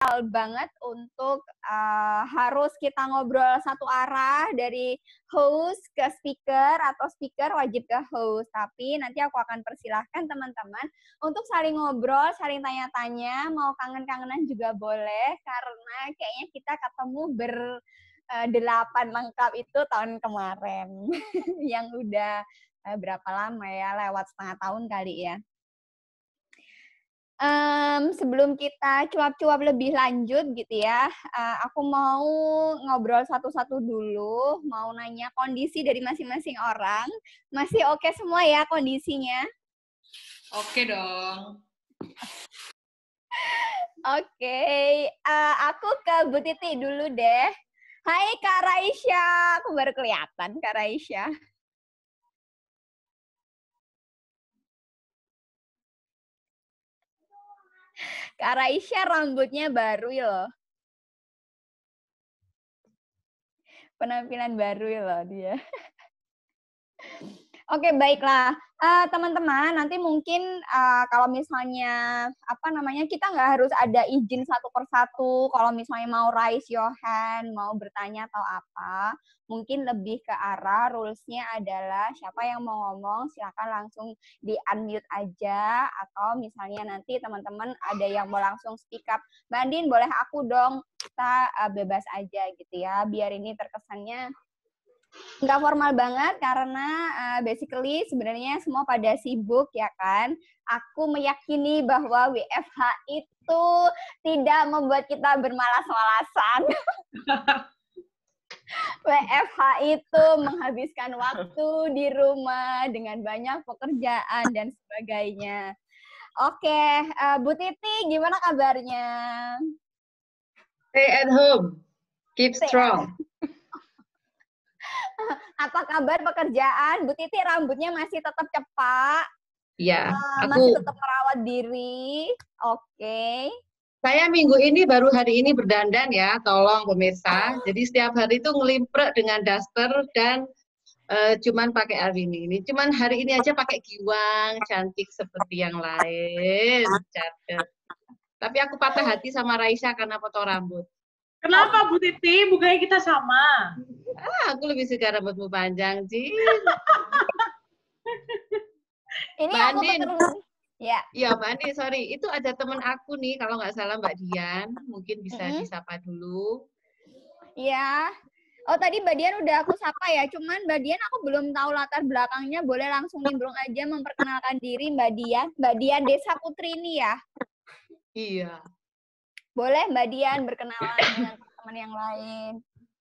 banget untuk harus kita ngobrol satu arah dari host ke speaker atau speaker wajib ke host. Tapi nanti aku akan persilahkan teman-teman untuk saling ngobrol, saling tanya-tanya, mau kangen-kangenan juga boleh karena kayaknya kita ketemu berdelapan lengkap itu tahun kemarin yang udah berapa lama ya, lewat setengah tahun kali ya. Sebelum kita cuap-cuap lebih lanjut gitu ya, aku mau ngobrol satu-satu dulu, mau nanya kondisi dari masing-masing orang. Masih oke semua ya kondisinya? Oke dong. Oke, aku ke Bu Titi dulu deh. Hai Kak Raisya, aku baru kelihatan Kak Raisya. Kak Raisya rambutnya baru loh. Penampilan baru loh dia. Oke, baiklah. Teman-teman, nanti mungkin kalau misalnya kita nggak harus ada izin satu persatu. Kalau misalnya mau raise your hand, mau bertanya atau apa, mungkin lebih ke arah rules-nya adalah siapa yang mau ngomong, silakan langsung di-unmute aja. Atau misalnya nanti teman-teman ada yang mau langsung speak up, Mbak Andin boleh aku dong, kita bebas aja gitu ya, biar ini terkesannya nggak formal banget karena basically sebenarnya semua pada sibuk ya kan. Aku meyakini bahwa WFH itu tidak membuat kita bermalas-malasan. WFH itu menghabiskan waktu di rumah dengan banyak pekerjaan dan sebagainya. Oke, Bu Titi gimana kabarnya? Stay at home. Keep strong. Apa kabar pekerjaan? Bu Titi rambutnya masih tetap cepak? Iya, masih tetap merawat diri. Oke. Saya minggu ini baru hari ini berdandan ya, tolong pemirsa. Jadi setiap hari itu ngelimprek dengan daster dan cuman pakai hari ini. Cuman hari ini aja pakai giwang, cantik seperti yang lain. Catet. Tapi aku patah hati sama Raisa karena potong rambut. Kenapa Bu Titi? Bukannya kita sama. Aku lebih suka rambutmu panjang, Jin. Ini Mbak aku Andin. Ya. Iya, Mbak Andin, sorry. Itu ada temen aku nih, kalau nggak salah Mbak Dian. Mungkin bisa disapa dulu. Iya. Oh, tadi Mbak Dian udah aku sapa ya. Cuman Mbak Dian aku belum tahu latar belakangnya. Boleh langsung nimbrung aja memperkenalkan diri Mbak Dian. Mbak Dian Desa Putri ini ya? Iya. Boleh Mbak Dian berkenalan dengan teman-teman yang lain.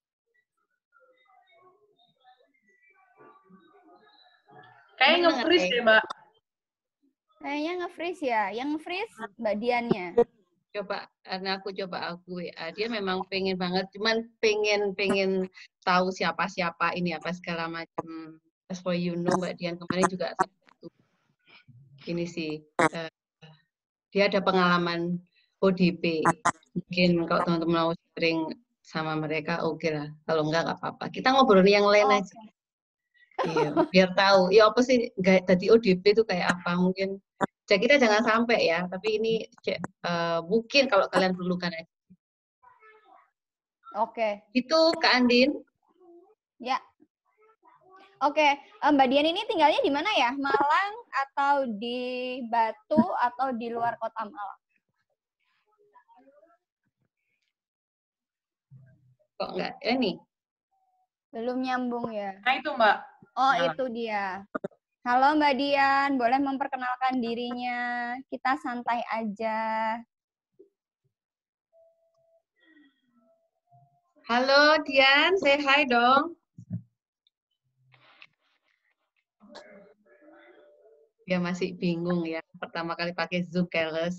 Kayaknya nge-freeze deh, Mbak. Kayaknya nge-freeze ya. Yang nge-freeze Mbak Diannya. Coba, karena aku WA. Dia memang pengen banget, cuman pengen tahu siapa-siapa ini apa segala macam. As for you know, Mbak Dian kemarin juga ini sih, dia ada pengalaman ODP. Mungkin kalau teman-teman mau sharing sama mereka, oke lah. Kalau enggak, nggak apa-apa. Kita ngobrol yang lain aja. Iya, biar tahu. Ya apa sih, tadi ODP itu kayak apa mungkin. Jadi kita jangan sampai ya, tapi ini mungkin kalau kalian perlukan aja. Oke. Itu Kak Andin. Ya. Oke, Mbak Dian ini tinggalnya di mana ya? Malang atau di Batu atau di luar kota Malang? Kok enggak? Ini. Belum nyambung ya? Nah itu Mbak. Oh itu dia. Halo Mbak Dian, boleh memperkenalkan dirinya? Kita santai aja. Halo Dian, say hi dong. Dia masih bingung ya, pertama kali pakai Zoom Keles.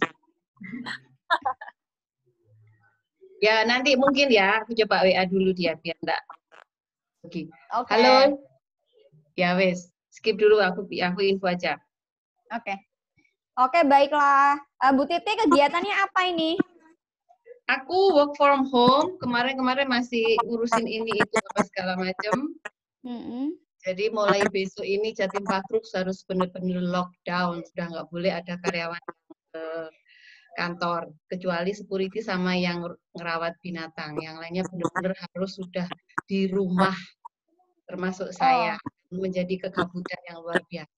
Ya nanti mungkin ya, aku coba WA dulu dia biar enggak. Oke. Halo. Ya wes, skip dulu aku info aja. Oke, baiklah. Bu Titi kegiatannya apa ini? Aku work from home, kemarin masih urusin ini itu apa segala macam. Jadi mulai besok ini Jatim Park Group harus benar-benar lockdown, sudah nggak boleh ada karyawan kantor, kecuali security sama yang ngerawat binatang. Yang lainnya benar-benar harus sudah di rumah, termasuk saya, menjadi kegabutan yang luar biasa.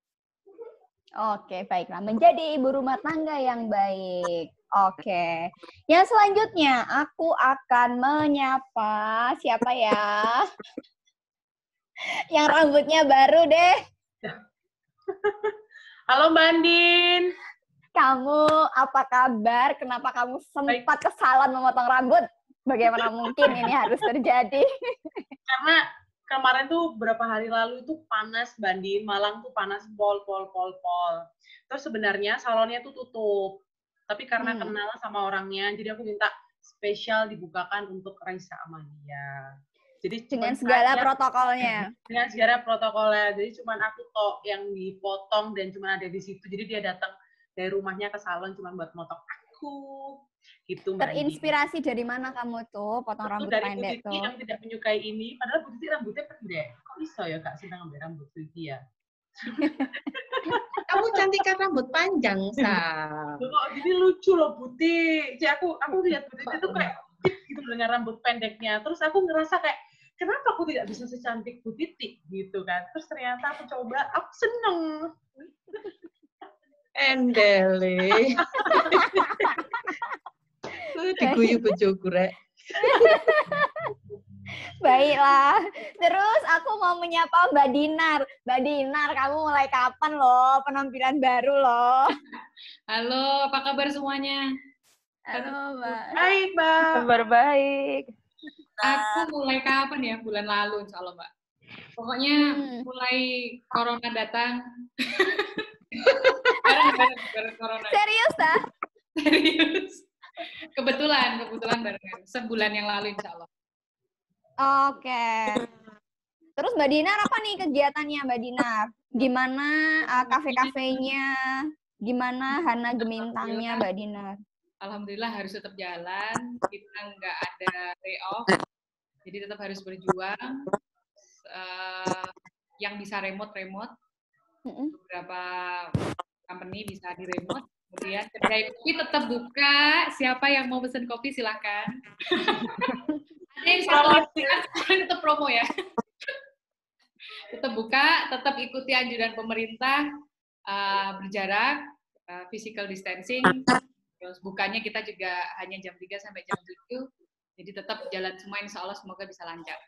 Oke, baiklah. Menjadi ibu rumah tangga yang baik. Oke. Yang selanjutnya, aku akan menyapa siapa ya? Yang rambutnya baru deh. Halo Mbak Andin. Kamu apa kabar? Kenapa kamu sempat kesalan memotong rambut? Bagaimana mungkin ini harus terjadi? Karena kemarin tuh beberapa hari lalu itu panas Mbak Andin, Malang tuh panas pol. Terus sebenarnya salonnya tuh tutup. Tapi karena kenal sama orangnya, jadi aku minta spesial dibukakan untuk Raisa Amalia. Jadi dengan segala protokolnya. Dengan segala protokolnya. Jadi cuma aku tok yang dipotong dan cuma ada di situ. Jadi dia datang dari rumahnya ke salon cuma buat motong aku. Gitu, Mbak Terinspirasi dari mana kamu tuh potong rambut dari pendek tuh? Dari yang tidak menyukai ini, padahal Bu Titi rambutnya pendek. Kok bisa ya Kak senang ambil rambut Titi ya? Kamu cantikan rambut panjang, Sa. Kok jadi lucu loh Buti. Jadi aku lihat Bu Titi tuh kayak gitu dengan rambut pendeknya. Terus aku ngerasa kayak kenapa aku tidak bisa secantik Bu Titi gitu kan. Terus ternyata aku coba, aku seneng. Endele. Diguyu bojoku rek. Baiklah. Terus aku mau menyapa Mbak Dinar. Mbak Dinar, kamu mulai kapan loh penampilan baru loh? Halo, apa kabar semuanya? Halo, Mbak. Baik, Mbak. Kabar baik. Aku mulai kapan ya? Bulan lalu insya Allah, Mbak. Pokoknya mulai corona datang. bareng corona. Serius dah? Serius. Kebetulan barengan. Sebulan yang lalu insya Allah. Oke. Terus Mbak Dinar apa nih kegiatannya Mbak Dinar? Gimana kafe-kafenya? Gimana Hana Gemintangnya Mbak Dinar? Alhamdulillah harus tetap jalan. Kita nggak ada layoff. Jadi tetap harus berjuang. Yang bisa remote. Beberapa company bisa di remote. Kemudian kedai kopi tetap buka. Siapa yang mau pesen kopi silahkan. Ada yang satu tetap promo ya. Tetap buka, tetap ikuti anjuran pemerintah, berjarak, physical distancing. Terus bukanya kita juga hanya jam 3 sampai jam 7. Jadi tetap jalan semua, insya Allah semoga bisa lancar.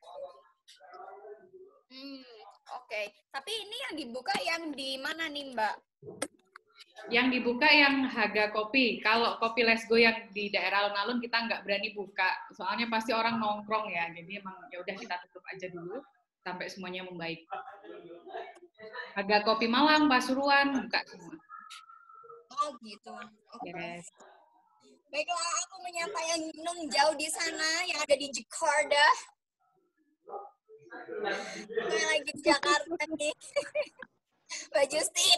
Oke. Tapi ini yang dibuka yang di mana nih Mbak? Yang dibuka yang Haga Kopi. Kalau Kopi Let's Go yang di daerah alun-alun kita nggak berani buka. Soalnya pasti orang nongkrong ya. Jadi emang ya udah kita tutup aja dulu sampai semuanya membaik. Haga Kopi Malang, Pasuruan buka semua. Oh gitu. Okay. Yes. Baiklah, aku menyapa yang jauh di sana yang ada di Jakarta. Saya lagi di Jakarta nih. Mbak Justin.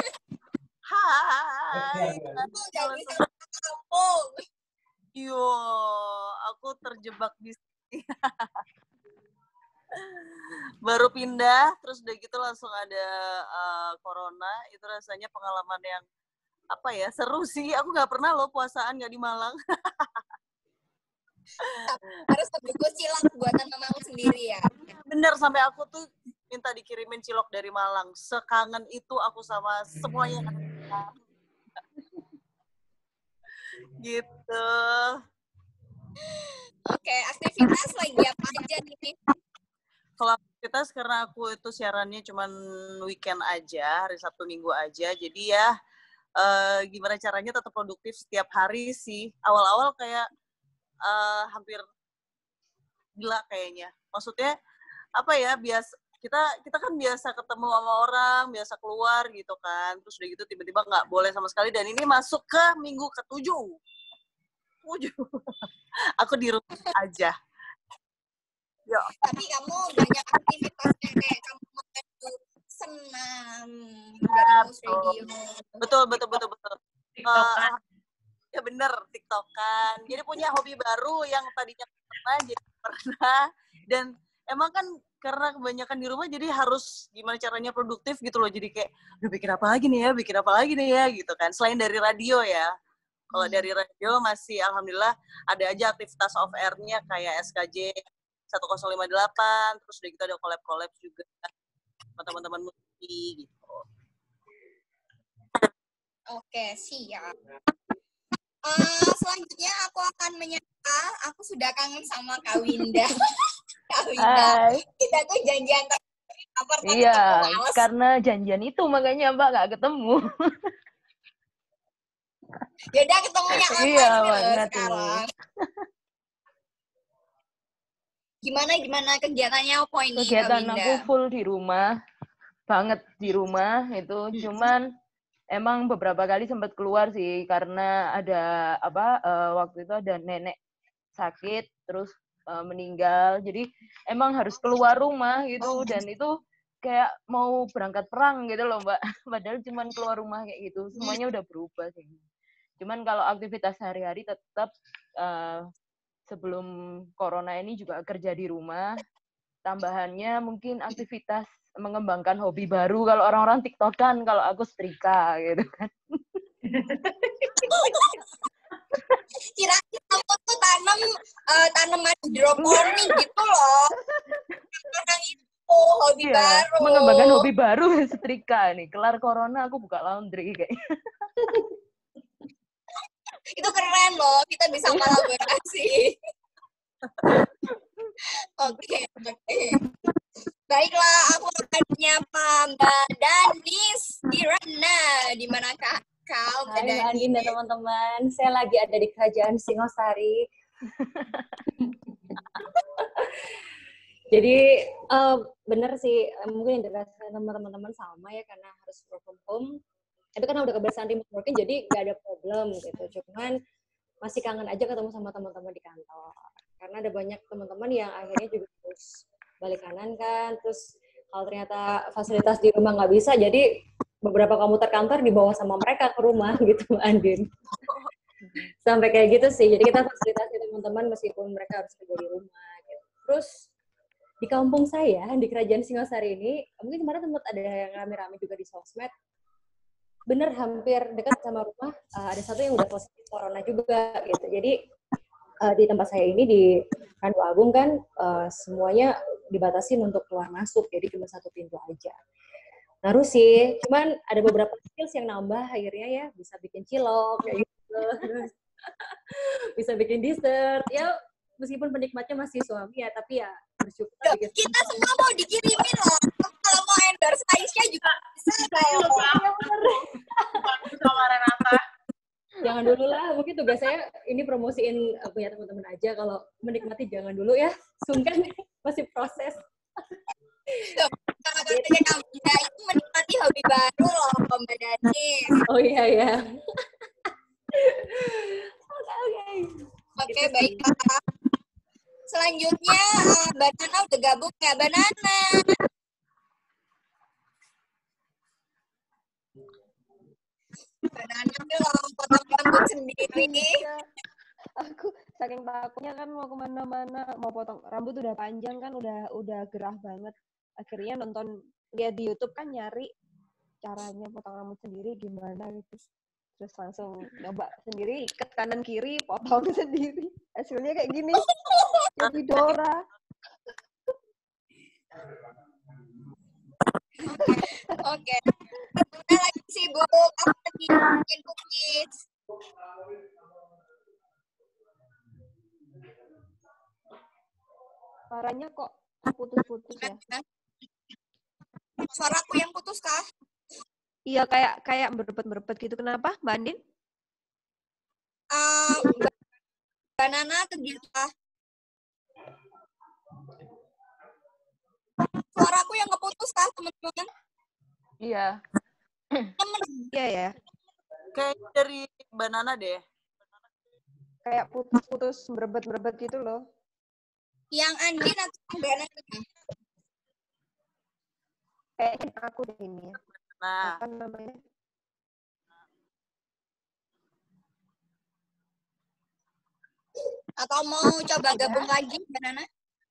Hai. Aku nggak bisa kampung. Yo, aku terjebak di sini. Baru pindah, terus udah gitu langsung ada corona. Itu rasanya pengalaman yang apa ya, seru sih. Aku nggak pernah loh puasaan nggak di Malang. Harus bungkus cilok buatan mamamu sendiri ya. Bener, sampai aku tuh minta dikirimin cilok dari Malang. Sekangen itu aku sama semuanya. Gitu. Oke, aktivitas lagi apa aja nih? Kalau aktivitas karena aku itu siarannya cuman weekend aja, hari Sabtu Minggu aja. Jadi ya gimana caranya tetap produktif setiap hari sih. Awal-awal kayak hampir gila kayaknya. Maksudnya apa ya, kita kan biasa ketemu sama orang, biasa keluar gitu kan. Terus udah gitu tiba-tiba nggak boleh sama sekali. Dan ini masuk ke minggu ke-7. Aku di rumah aja. Yo. Tapi kamu banyak aktivitasnya kayak kamu mengacu senam dari Mus Radio. Betul. TikTokan. Ya bener, TikTokan. Jadi punya hobi baru yang tadinya pernah jadi pernah. Dan emang kan karena kebanyakan di rumah jadi harus gimana caranya produktif gitu loh. Jadi kayak, udah bikin apa lagi nih ya gitu kan. Selain dari radio ya. Kalau dari radio masih alhamdulillah ada aja aktivitas off air-nya kayak SKJ 1058, terus udah kita ada collab-collab juga sama teman-teman musisi gitu. Oke, siap. Selanjutnya aku akan menyapa, aku sudah kangen sama Kak Winda. Kak Winda, Hai. kita tuh janjian kantor Iya, karena janjian itu makanya Mbak nggak ketemu. Yaudah ketemunya online Iya, ini loh banget sekarang. Gimana kegiatannya apa ini, Kak Kegiatan Winda? aku full di rumah, banget di rumah itu. Cuman emang beberapa kali sempat keluar sih karena ada waktu itu ada nenek sakit terus meninggal. Jadi emang harus keluar rumah gitu dan itu kayak mau berangkat perang gitu loh, Mbak. Padahal cuman keluar rumah kayak gitu. Semuanya udah berubah sih. Cuman kalau aktivitas sehari-hari tetap sebelum corona ini juga kerja di rumah. Tambahannya mungkin aktivitas mengembangkan hobi baru. Kalau orang-orang TikTokan, kalau aku setrika gitu kan. Kira-kira kamu tuh tanaman hidroponik gitu loh. Karena itu hobi baru. Mengembangkan hobi baru setrika nih. Kelar corona aku buka laundry kayak. Itu keren loh, kita bisa kolaborasi. Oke. Baiklah, aku akan menyapa Mbak Danis Dirana. Di manakah kau, Mbak Danis? Hai Mbak Andin dan teman-teman, saya lagi ada di Kerajaan Singosari. Jadi benar sih, mungkin yang dirasakan sama teman-teman sama ya, karena harus work from home. Tapi karena udah kebiasaan remote working, jadi nggak ada problem gitu. Cuman masih kangen aja ketemu sama teman-teman di kantor. Karena ada banyak teman-teman yang akhirnya juga harus balik kanan kan. Terus kalau ternyata fasilitas di rumah nggak bisa, jadi beberapa komuter kantor dibawa sama mereka ke rumah gitu, Andin. Sampai kayak gitu sih. Jadi kita fasilitasi teman-teman meskipun mereka harus kerja di rumah. Gitu. Terus di kampung saya, di Kerajaan Singosari ini, mungkin kemarin tempat ada yang rame-rame juga di sosmed, bener hampir dekat sama rumah ada satu yang udah positif corona juga gitu. Jadi di tempat saya ini di Randu Agung kan semuanya dibatasin untuk keluar masuk, jadi cuma satu pintu aja. Ngaruh sih, cuman ada beberapa skills yang nambah akhirnya ya, bisa bikin cilok kayak gitu, bisa bikin dessert ya, meskipun penikmatnya masih suami ya, tapi ya bersyukur. Kita semua mau dikirimin loh. Kalau mau endorse Aisyah juga bisa loh. Sama Renata. Jangan dulu lah, mungkin tugas saya ini promosiin punya teman-teman aja. Kalau menikmati jangan dulu ya, sungkan masih proses. Kalau katanya kamu itu menikmati hobi baru loh, Mbak Danis. Oh iya ya. Oke, baiklah. Selanjutnya, Mbak Nana udah gabung ya, Mbak Nana? Mbak Nana belum potong rambut sendiri. Aku saking takutnya kan mau kemana-mana, mau potong rambut udah panjang kan, udah gerah banget. Akhirnya lihat di YouTube kan, nyari caranya potong rambut sendiri gimana gitu. Terus langsung nyoba sendiri, ikat kanan kiri, potong sendiri. Hasilnya kayak gini. Jadi Dora. Oke. Kita lagi sibuk, aku lagi bikin cookies. Suaranya kok putus-putus ya? Suaraku yang putus kah? Iya, kayak berbet-berbet gitu. Kenapa, Mbak Andin? Mbak Nana kegiatan. Suaraku yang keputus kah, teman-teman? Iya. Iya ya. Kayak dari Banana deh. Kayak putus-putus, berbet-berbet gitu loh. Yang Andin atau Mbak Nana? Kayaknya aku deh ini ya. Nah, Apa namanya? Atau mau coba gabung lagi, Mbak Nana?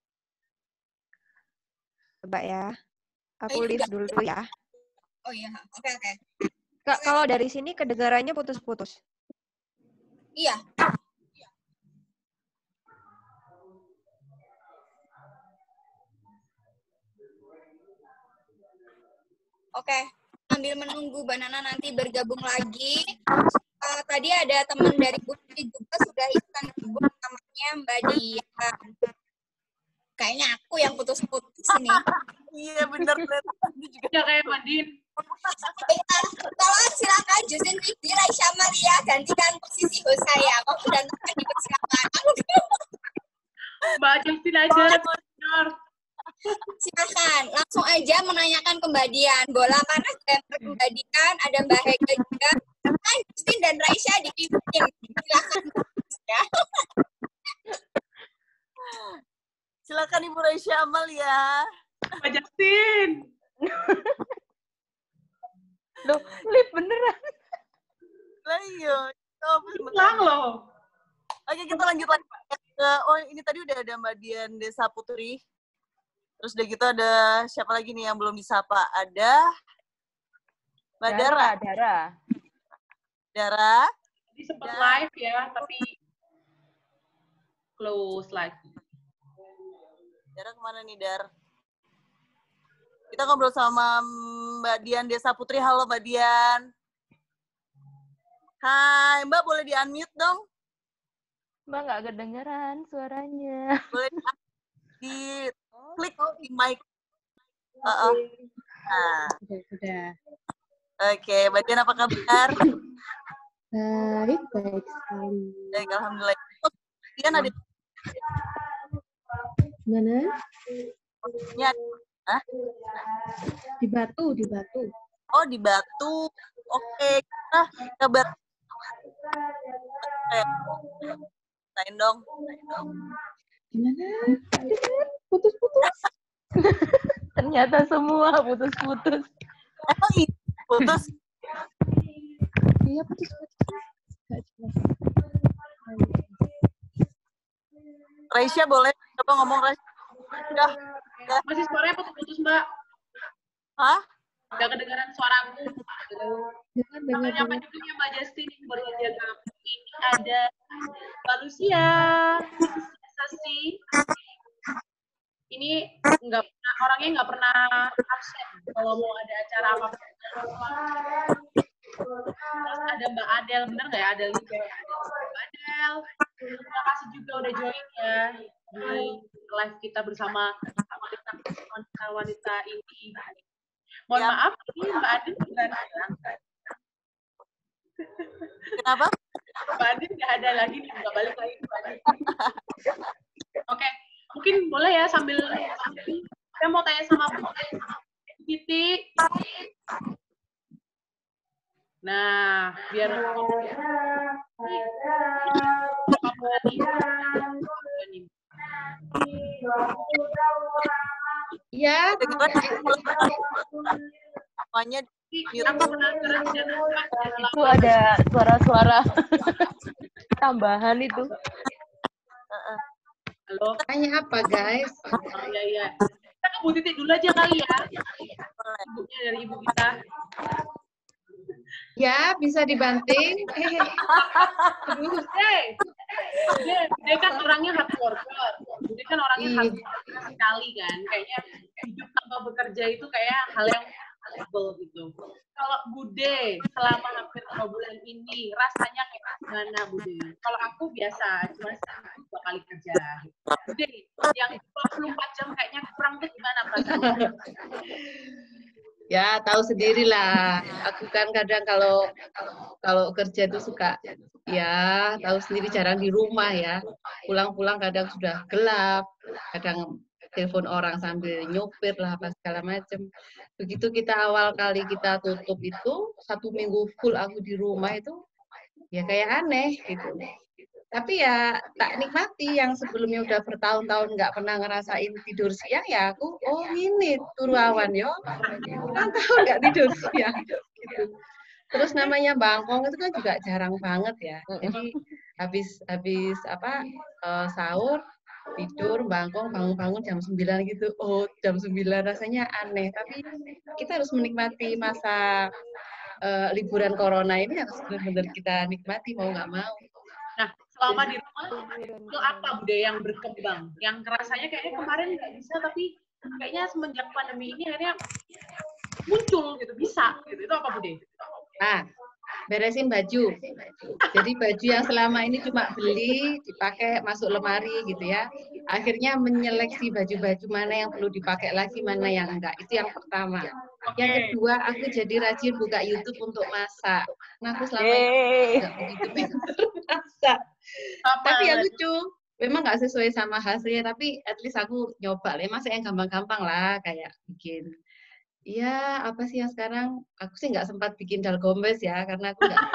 Coba ya. Aku leave dulu ya. Oh iya, oke. Kalau dari sini kedengarannya putus-putus. Iya. Oke, sambil menunggu Banana nanti bergabung lagi. Tadi ada teman dari Bukti juga sudah ikutan gabung, namanya Mbak Dia. Kayaknya aku yang putus-putus ini. Iya bener. Ya kayak Madin. Tolong silakan Justin Widi, Raisya Maria gantikan posisi host saya. Aku dan akan dipersilakan. Mbak Justin aja. Silakan, langsung aja menanyakan ke Mbak Dian. Bola panas dan Mbak Dian, ada Mbak Hega juga. Kan Justin dan Raisya dipimpin. Silakan. Ya. Silakan Ibu Raisya Amal ya. Mbak Justin. Loh, Lip beneran. Lah iya. Hilang loh. Oke, kita lanjut lagi. Oh, ini tadi udah ada Mbak Dian Desa Putri. Terus udah gitu ada siapa lagi nih yang belum disapa? Ada Mbak Dara. Dara. Tadi sempat live ya, tapi close lagi. Dara kemana nih, Dar? Kita ngobrol sama Mbak Dian Desa Putri. Halo, Mbak Dian. Hai, Mbak, boleh di-unmute dong? Mbak nggak kedengeran suaranya. Boleh klik di mic. Nah. Sudah. Oke, Mbak Dian apa kabar? Baik sekali. Baik, alhamdulillah. Oh, Dian ada Mana? Hah? Di Batu. Oh, di Batu. Oke, kita kabar. Lain dong. Gimana? Putus-putus. Ternyata semua putus-putus. Emang ini putus? Iya, putus-putus. Gak jelas. Raisya boleh coba ngomong, Raisya? Udah. Masih suaranya putus-putus, Mbak. Hah? Udah kedengaran suaraku. Jangan Makanya apa dengar. juga Mbak Justin yang baru aja gabung. Ini ada Mbak Lucia, Sasi. Ini orangnya nggak pernah absen kalau mau ada acara apa-apa. Terus ada Mbak Adel, bener nggak ya Adel juga? Mbak Adel, terima kasih juga udah join ya di live kita bersama wanita-wanita ini. Mohon maaf, ini Mbak Adel bukan. Kenapa? Mbak Adel nggak ada lagi, nggak balik lagi. Oke, mungkin boleh ya sambil saya mau tanya sama Bu Titi. Nah, biar Ya, Semuanya Itu ada suara-suara tambahan itu. halo. tanya apa guys? Iya. Kita ke Bu Titi dulu aja kali ya. Ibunya dari ibu kita. Ya, bisa dibanting. Aduh, dia kan orangnya hard worker. Dia kan orangnya hard worker sekali kan. Kayaknya hidup tanpa bekerja itu kayak hal yang impossible gitu. Kalau Bude selama hampir 2 bulan ini rasanya kayak gimana Bude? Kalau aku biasa, cuma 2 kali kerja. Bude, yang 24 jam kayaknya kurang tuh gimana perasaannya? Ya, tahu sendirilah. Aku kan kadang kalau kerja itu suka, ya tahu sendiri jarang di rumah ya. Pulang-pulang kadang sudah gelap, kadang telepon orang sambil nyopir lah, apa segala macam. Begitu kita awal kali kita tutup itu, 1 minggu full aku di rumah itu, ya kayak aneh gitu. Tapi ya tak nikmati yang sebelumnya udah bertahun-tahun nggak pernah ngerasain tidur siang ya aku, oh ini turu awan yo, kan tahu nggak tidur siang gitu. Terus namanya bangkong itu kan juga jarang banget ya. Jadi habis sahur tidur bangkong bangun-bangun jam 9 gitu. Oh jam 9 rasanya aneh. Tapi kita harus menikmati masa liburan corona ini harus benar-benar kita nikmati mau nggak mau. Nah, selama di rumah, itu apa budaya yang berkembang? Yang rasanya kayaknya kemarin nggak bisa, tapi kayaknya semenjak pandemi ini akhirnya muncul gitu, bisa gitu. Itu apa budaya? Nah, beresin baju. Jadi baju yang selama ini cuma beli, dipakai, masuk lemari gitu ya. Akhirnya menyeleksi baju-baju mana yang perlu dipakai lagi, mana yang enggak. Itu yang pertama. Yang kedua, aku jadi rajin buka YouTube untuk masak. Nah, aku selama ini nggak begitu masak. Tapi ya lucu. Memang nggak sesuai sama hasilnya, tapi at least aku nyoba lah. Masak yang gampang-gampang lah, kayak bikin. Iya, apa sih yang sekarang? Aku sih nggak sempat bikin dalgomez ya, karena aku nggak.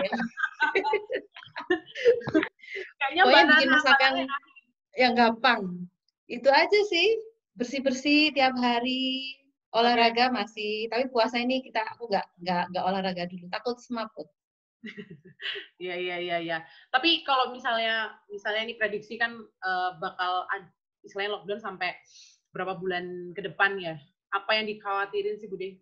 Kayaknya pokoknya bikin masakan yang gampang. Itu aja sih. Bersih-bersih tiap hari. Olahraga masih. Tapi puasa ini aku nggak olahraga dulu. Takut semaput. Iya. Tapi kalau misalnya ini prediksi kan bakal istilahnya lockdown sampai berapa bulan ke depan ya? Apa yang dikhawatirin sih, Bude?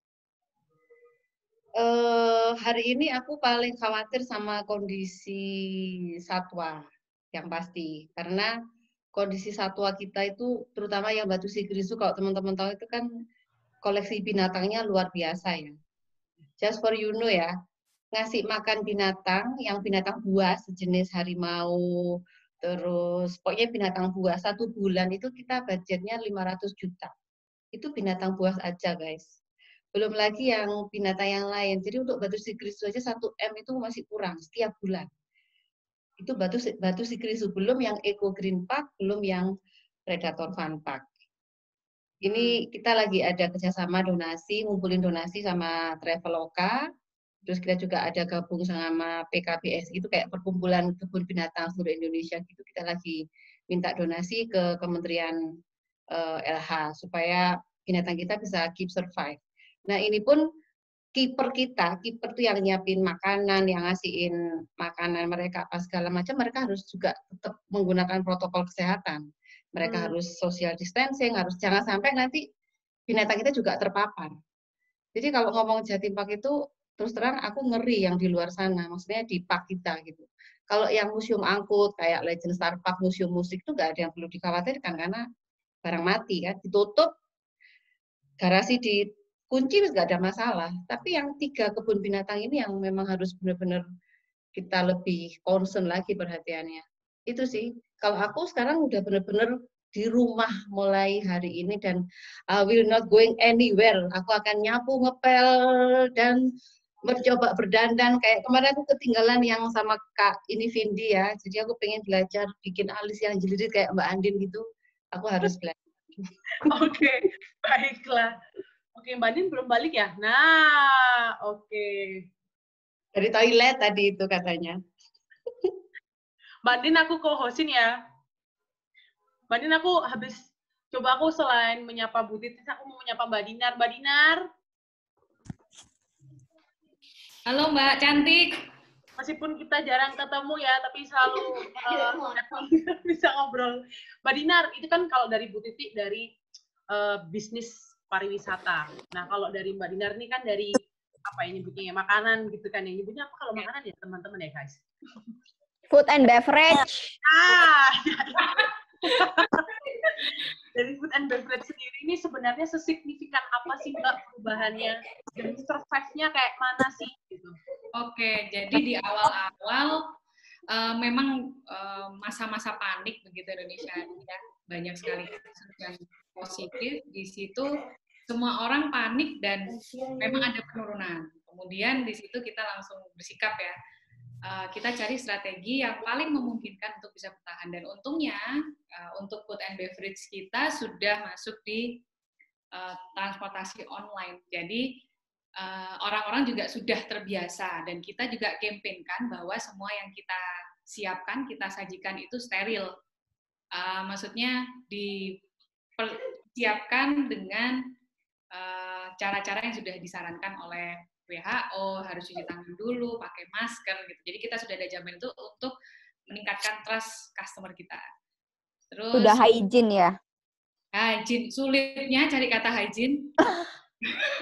Hari ini aku paling khawatir sama kondisi satwa yang pasti. Karena kondisi satwa kita itu, terutama yang batu sigrisu, kalau teman-teman tahu itu kan koleksi binatangnya luar biasa ya. Just for you know ya, ngasih makan binatang, yang binatang buas sejenis harimau, terus pokoknya binatang buas 1 bulan itu kita budgetnya 500 juta. Itu binatang buas aja guys. Belum lagi yang binatang yang lain. Jadi untuk batu sigrisu aja 1 M itu masih kurang setiap bulan. Itu batu sigrisu, belum yang Eco Green Park, belum yang Predator Fun Park. Ini kita lagi ada kerjasama donasi, ngumpulin donasi sama Traveloka. Terus kita juga ada gabung sama PKBSI, itu kayak perkumpulan kebun binatang seluruh Indonesia gitu. Kita lagi minta donasi ke Kementerian LH supaya binatang kita bisa keep survive. Nah ini pun kiper tuh yang nyiapin makanan, yang ngasihin makanan mereka apa segala macam, mereka harus juga tetap menggunakan protokol kesehatan. Mereka harus social distancing, jangan sampai nanti binatang kita juga terpapar. Jadi kalau ngomong Jatim Park itu terus terang aku ngeri yang di luar sana, maksudnya di park kita gitu. Kalau yang museum angkut kayak Legend Star Park, museum musik itu nggak ada yang perlu dikhawatirkan karena barang mati kan, ditutup, garasi dikunci nggak ada masalah. Tapi yang 3 kebun binatang ini yang memang harus benar-benar kita lebih concern lagi perhatiannya. Itu sih. Kalau aku sekarang udah benar-benar di rumah mulai hari ini dan I will not going anywhere. Aku akan nyapu, ngepel, dan mencoba berdandan. Kayak kemarin aku ketinggalan yang sama Kak ini Vindi ya. Jadi aku pengen belajar bikin alis yang jelirit kayak Mbak Andin gitu. Aku harus belajar. Oke, baiklah. Oke, Mbak Andin belum balik ya? Nah, oke. Dari toilet tadi itu katanya. Mbak Andin aku co-hostin ya. Mbak Andin aku coba selain menyapa Bu Titis, aku mau menyapa Mbak Dinar. Mbak Dinar. Halo Mbak, cantik. Meskipun kita jarang ketemu ya, tapi selalu bisa ngobrol. Mbak Dinar, itu kan kalau dari Bu Titi dari bisnis pariwisata. Nah, kalau dari Mbak Dinar ini kan dari apa yang nyebutnya ya, makanan gitu kan. Yang nyebutnya apa kalau makanan ya, teman-teman ya, guys? Food and beverage. Dari food and beverage sendiri ini sebenarnya sesignifikan apa sih Mbak perubahannya? Dan survive-nya kayak mana sih? Gitu. Oke, jadi di awal-awal memang masa-masa panik begitu Indonesia ya, banyak sekali kasus yang positif. Di situ semua orang panik dan memang ada penurunan. Kemudian di situ kita langsung bersikap ya. Kita cari strategi yang paling memungkinkan untuk bisa bertahan. Dan untungnya untuk food and beverage kita sudah masuk di transportasi online. Jadi orang-orang juga sudah terbiasa dan kita juga campaign-kan bahwa semua yang kita siapkan, kita sajikan itu steril. Maksudnya disiapkan dengan cara-cara yang sudah disarankan oleh WHO, harus cuci tangan dulu, pakai masker gitu. Jadi kita sudah ada jaminan itu untuk meningkatkan trust customer kita. Terus sudah hygiene ya? Hygiene, sulitnya cari kata hygiene.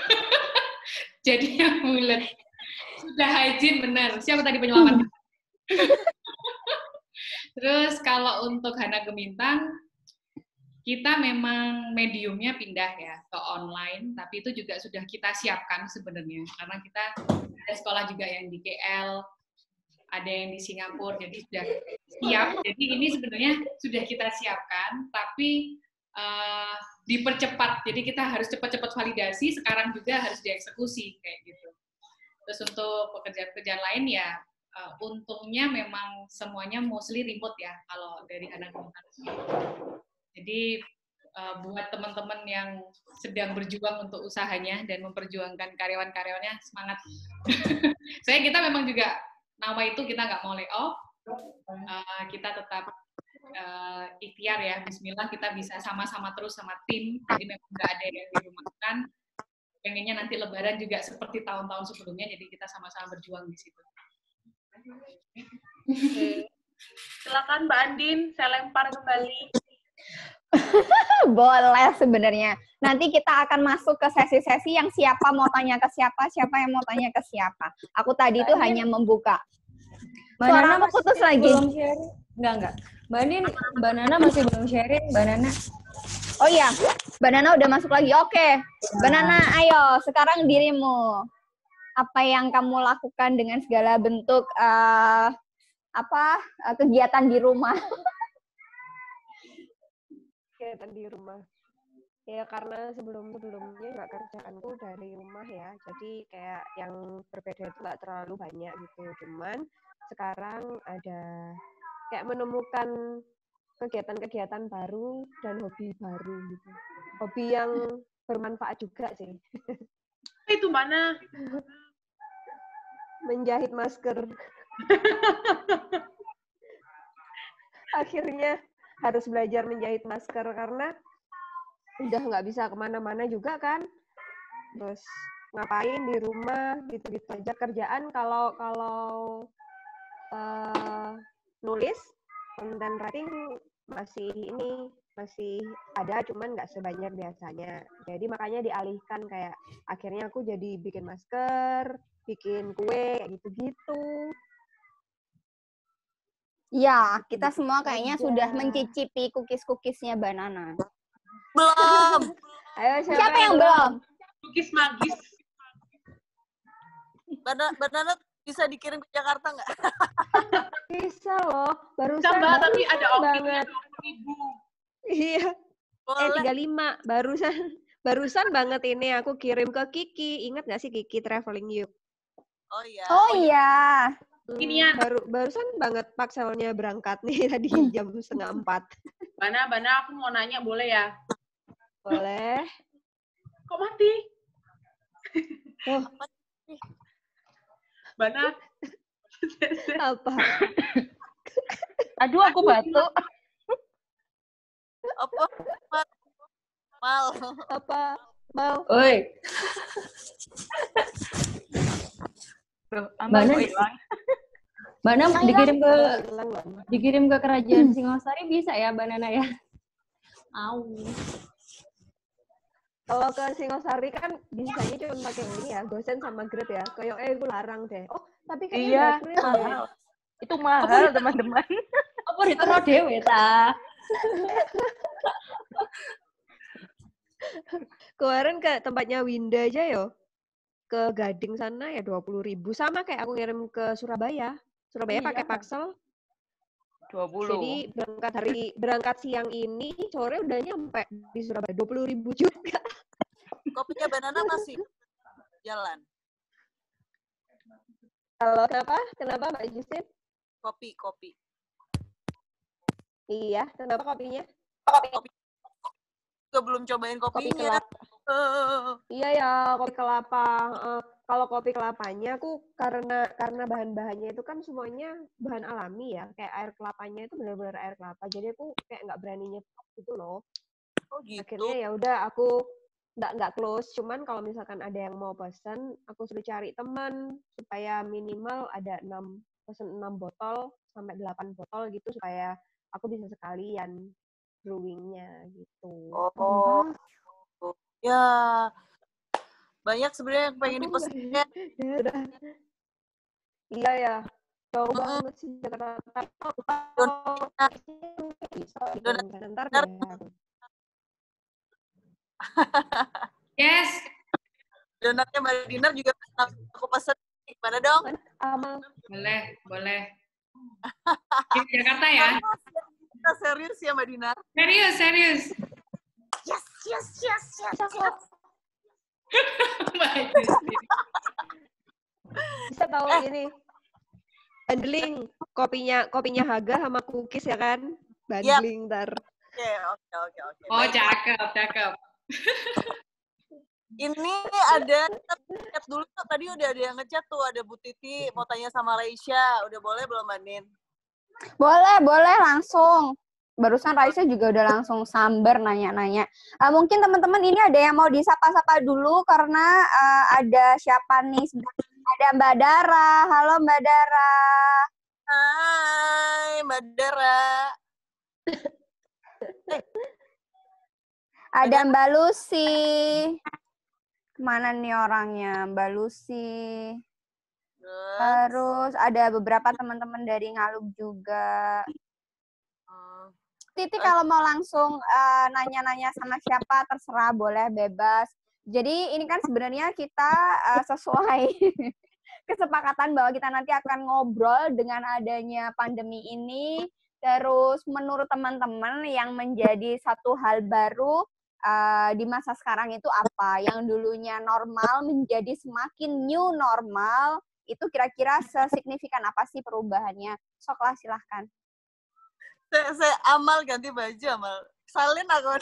Jadi yang bulat. Sudah hygiene benar. Siapa tadi penyelamat? Terus kalau untuk Hana Gemintang, kita memang mediumnya pindah ya ke online, tapi itu juga sudah kita siapkan sebenarnya, karena kita ada sekolah juga yang di KL, ada yang di Singapura, jadi sudah siap. Jadi ini sebenarnya sudah kita siapkan, tapi dipercepat. Jadi kita harus cepat-cepat validasi, sekarang juga harus dieksekusi kayak gitu. Terus untuk pekerjaan-pekerjaan lain ya, untungnya memang semuanya mostly remote ya kalau dari Hana Gemintang. Jadi buat teman-teman yang sedang berjuang untuk usahanya dan memperjuangkan karyawan-karyawannya, semangat. Kita memang juga nama itu kita nggak mau layoff, kita tetap ikhtiar ya, bismillah kita bisa sama-sama terus sama tim, jadi memang nggak ada yang dirumahkan, pengennya nanti lebaran juga seperti tahun-tahun sebelumnya, jadi kita sama-sama berjuang di situ. Oke. Silakan Mbak Andin, saya lempar kembali. Boleh sebenarnya. Nanti kita akan masuk ke sesi-sesi yang siapa mau tanya ke siapa, siapa yang mau tanya ke siapa. Aku tadi itu hanya membuka. Suara aku putus lagi. Belum sharing. Enggak. Mbak Nana masih belum sharing, Mbak Nana. Oh iya, Mbak Nana udah masuk lagi. Oke. Mbak Nana, ayo sekarang dirimu. Apa yang kamu lakukan dengan segala bentuk kegiatan di rumah? Kegiatan di rumah. Ya karena sebelumnya juga kerjaanku dari rumah ya, jadi kayak yang berbeda itu nggak terlalu banyak gitu. Cuman sekarang ada kayak menemukan kegiatan-kegiatan baru dan hobi baru gitu. Hobi yang bermanfaat juga sih. Itu mana? Menjahit masker. Akhirnya harus belajar menjahit masker karena udah nggak bisa kemana-mana juga kan. Terus ngapain di rumah gitu-gitu aja. Kerjaan kalau nulis content writing masih ada, cuman nggak sebanyak biasanya. Jadi makanya dialihkan, kayak akhirnya aku jadi bikin masker, bikin kue kayak gitu-gitu. Ya, kita semua kayaknya sudah mencicipi cookies-cookiesnya Banana. Belum. Ayo Siapa yang belum? Cookies magis. Banana bisa dikirim ke Jakarta nggak? Bisa loh, barusan Coba, tapi ada banget. 20.000. Iya. Boleh. 35. Barusan banget ini aku kirim ke Kiki. Ingat nggak sih Kiki Traveling You? Oh iya. Oh iya. Inian. Barusan banget Pakselnya berangkat nih tadi jam 3:30. Bana, aku mau nanya, boleh ya? Boleh. Kok mati? Oh, Bana. apa? Aduh, aku batuk. Apa? Mal. Apa? Mau? Oi. Amal kok hilang. Mbak Nana Hilang, Bang. dikirim ke kerajaan Singosari bisa ya, Mbak Nana ya? Au. Kalau ke Singosari kan bisanya cuma pakai ini ya, Gosen sama Grab ya. Kayak itu larang deh. Oh, tapi Iya, kayaknya Grab deh. mahal. Itu mahal, teman-teman. Apa ditero dhewe ta? Kemarin ke tempatnya Winda aja yo. Ke Gading sana ya 20.000. Sama kayak aku ngirim ke Surabaya. Surabaya Iya. pakai Paksel. 20. Jadi berangkat siang ini, sore udah nyampe di Surabaya. 20.000 juga. Kopinya Banana masih jalan. Kalau kenapa Mbak Justin? Kopi. Iya, kenapa kopinya? Juga belum cobain Kopi kopinya. kelapa. Iya ya, kopi kelapa. Kalau kopi kelapanya aku karena bahan-bahannya itu kan semuanya bahan alami ya. Kayak air kelapanya itu benar-benar air kelapa. Jadi aku kayak nggak berani nyetok gitu loh. Oh gitu. Akhirnya ya udah aku nggak close. Cuman kalau misalkan ada yang mau pesen, aku suruh cari teman supaya minimal ada 6 botol sampai 8 botol gitu supaya aku bisa sekalian brewingnya gitu. Oh. Ya. Banyak sebenarnya yang pengen dipesennya. Iya ya. jauh banget sih Jakarta. Bisa ntar deh. Yes. Donatnya Mbak Dinar juga aku pesen. Gimana dong? Boleh. Di Jakarta ya? Kita serius ya Mbak Dinar? Serius. Yes. Bisa tahu ini bundling kopinya Haga sama cookies ya kan? Bundling ntar. Oke. Oh, cakep. Ini ada chat dulu tadi udah ada yang ngechat tuh, ada Bu Titi mau tanya sama Raisya. Udah boleh belum Mbak Nin? Boleh langsung. Barusan Raisa juga udah langsung sambar nanya-nanya. Mungkin teman-teman ini ada yang mau disapa-sapa dulu karena ada siapa nih? Ada Mbak Dara. Halo Mbak Dara. Hai Mbak Dara. Ada Mbak Lucy. Kemana nih orangnya? Mbak Lucy. Terus ada beberapa teman-teman dari Ngaluk juga. Titi kalau mau langsung nanya-nanya sama siapa terserah, boleh, bebas. Jadi ini kan sebenarnya kita sesuai kesepakatan bahwa kita nanti akan ngobrol dengan adanya pandemi ini. Terus menurut teman-teman yang menjadi satu hal baru di masa sekarang itu apa? Yang dulunya normal menjadi semakin new normal, itu kira-kira sesignifikan apa sih perubahannya? Soklah silahkan. Saya Amal ganti baju, Amal. Salin aku.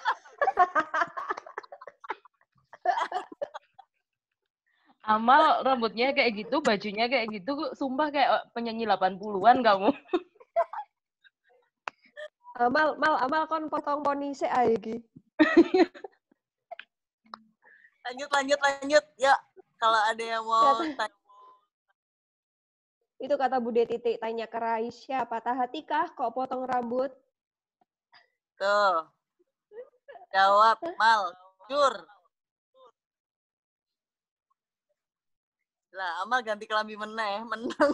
Amal rambutnya kayak gitu, bajunya kayak gitu, sumpah kayak penyanyi 80-an kamu. Amal kon potong poni sik ae iki. Lanjut. Ya, kalau ada yang mau tanya. Itu kata Bude Titik, tanya ke Raisya, patah hati kah kok potong rambut? Tuh. Jawab, Mal. Jur. Lah, Amal ganti kelambi meneh, menang.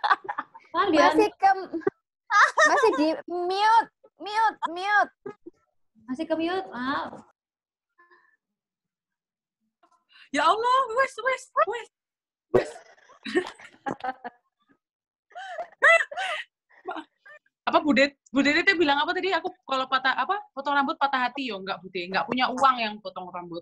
Masih di mute. Masih ke mute, Mal. Ya Allah, wes. Apa Bude itu bilang apa tadi? Aku kalau potong rambut patah hati yo, enggak Bude, enggak punya uang yang potong rambut.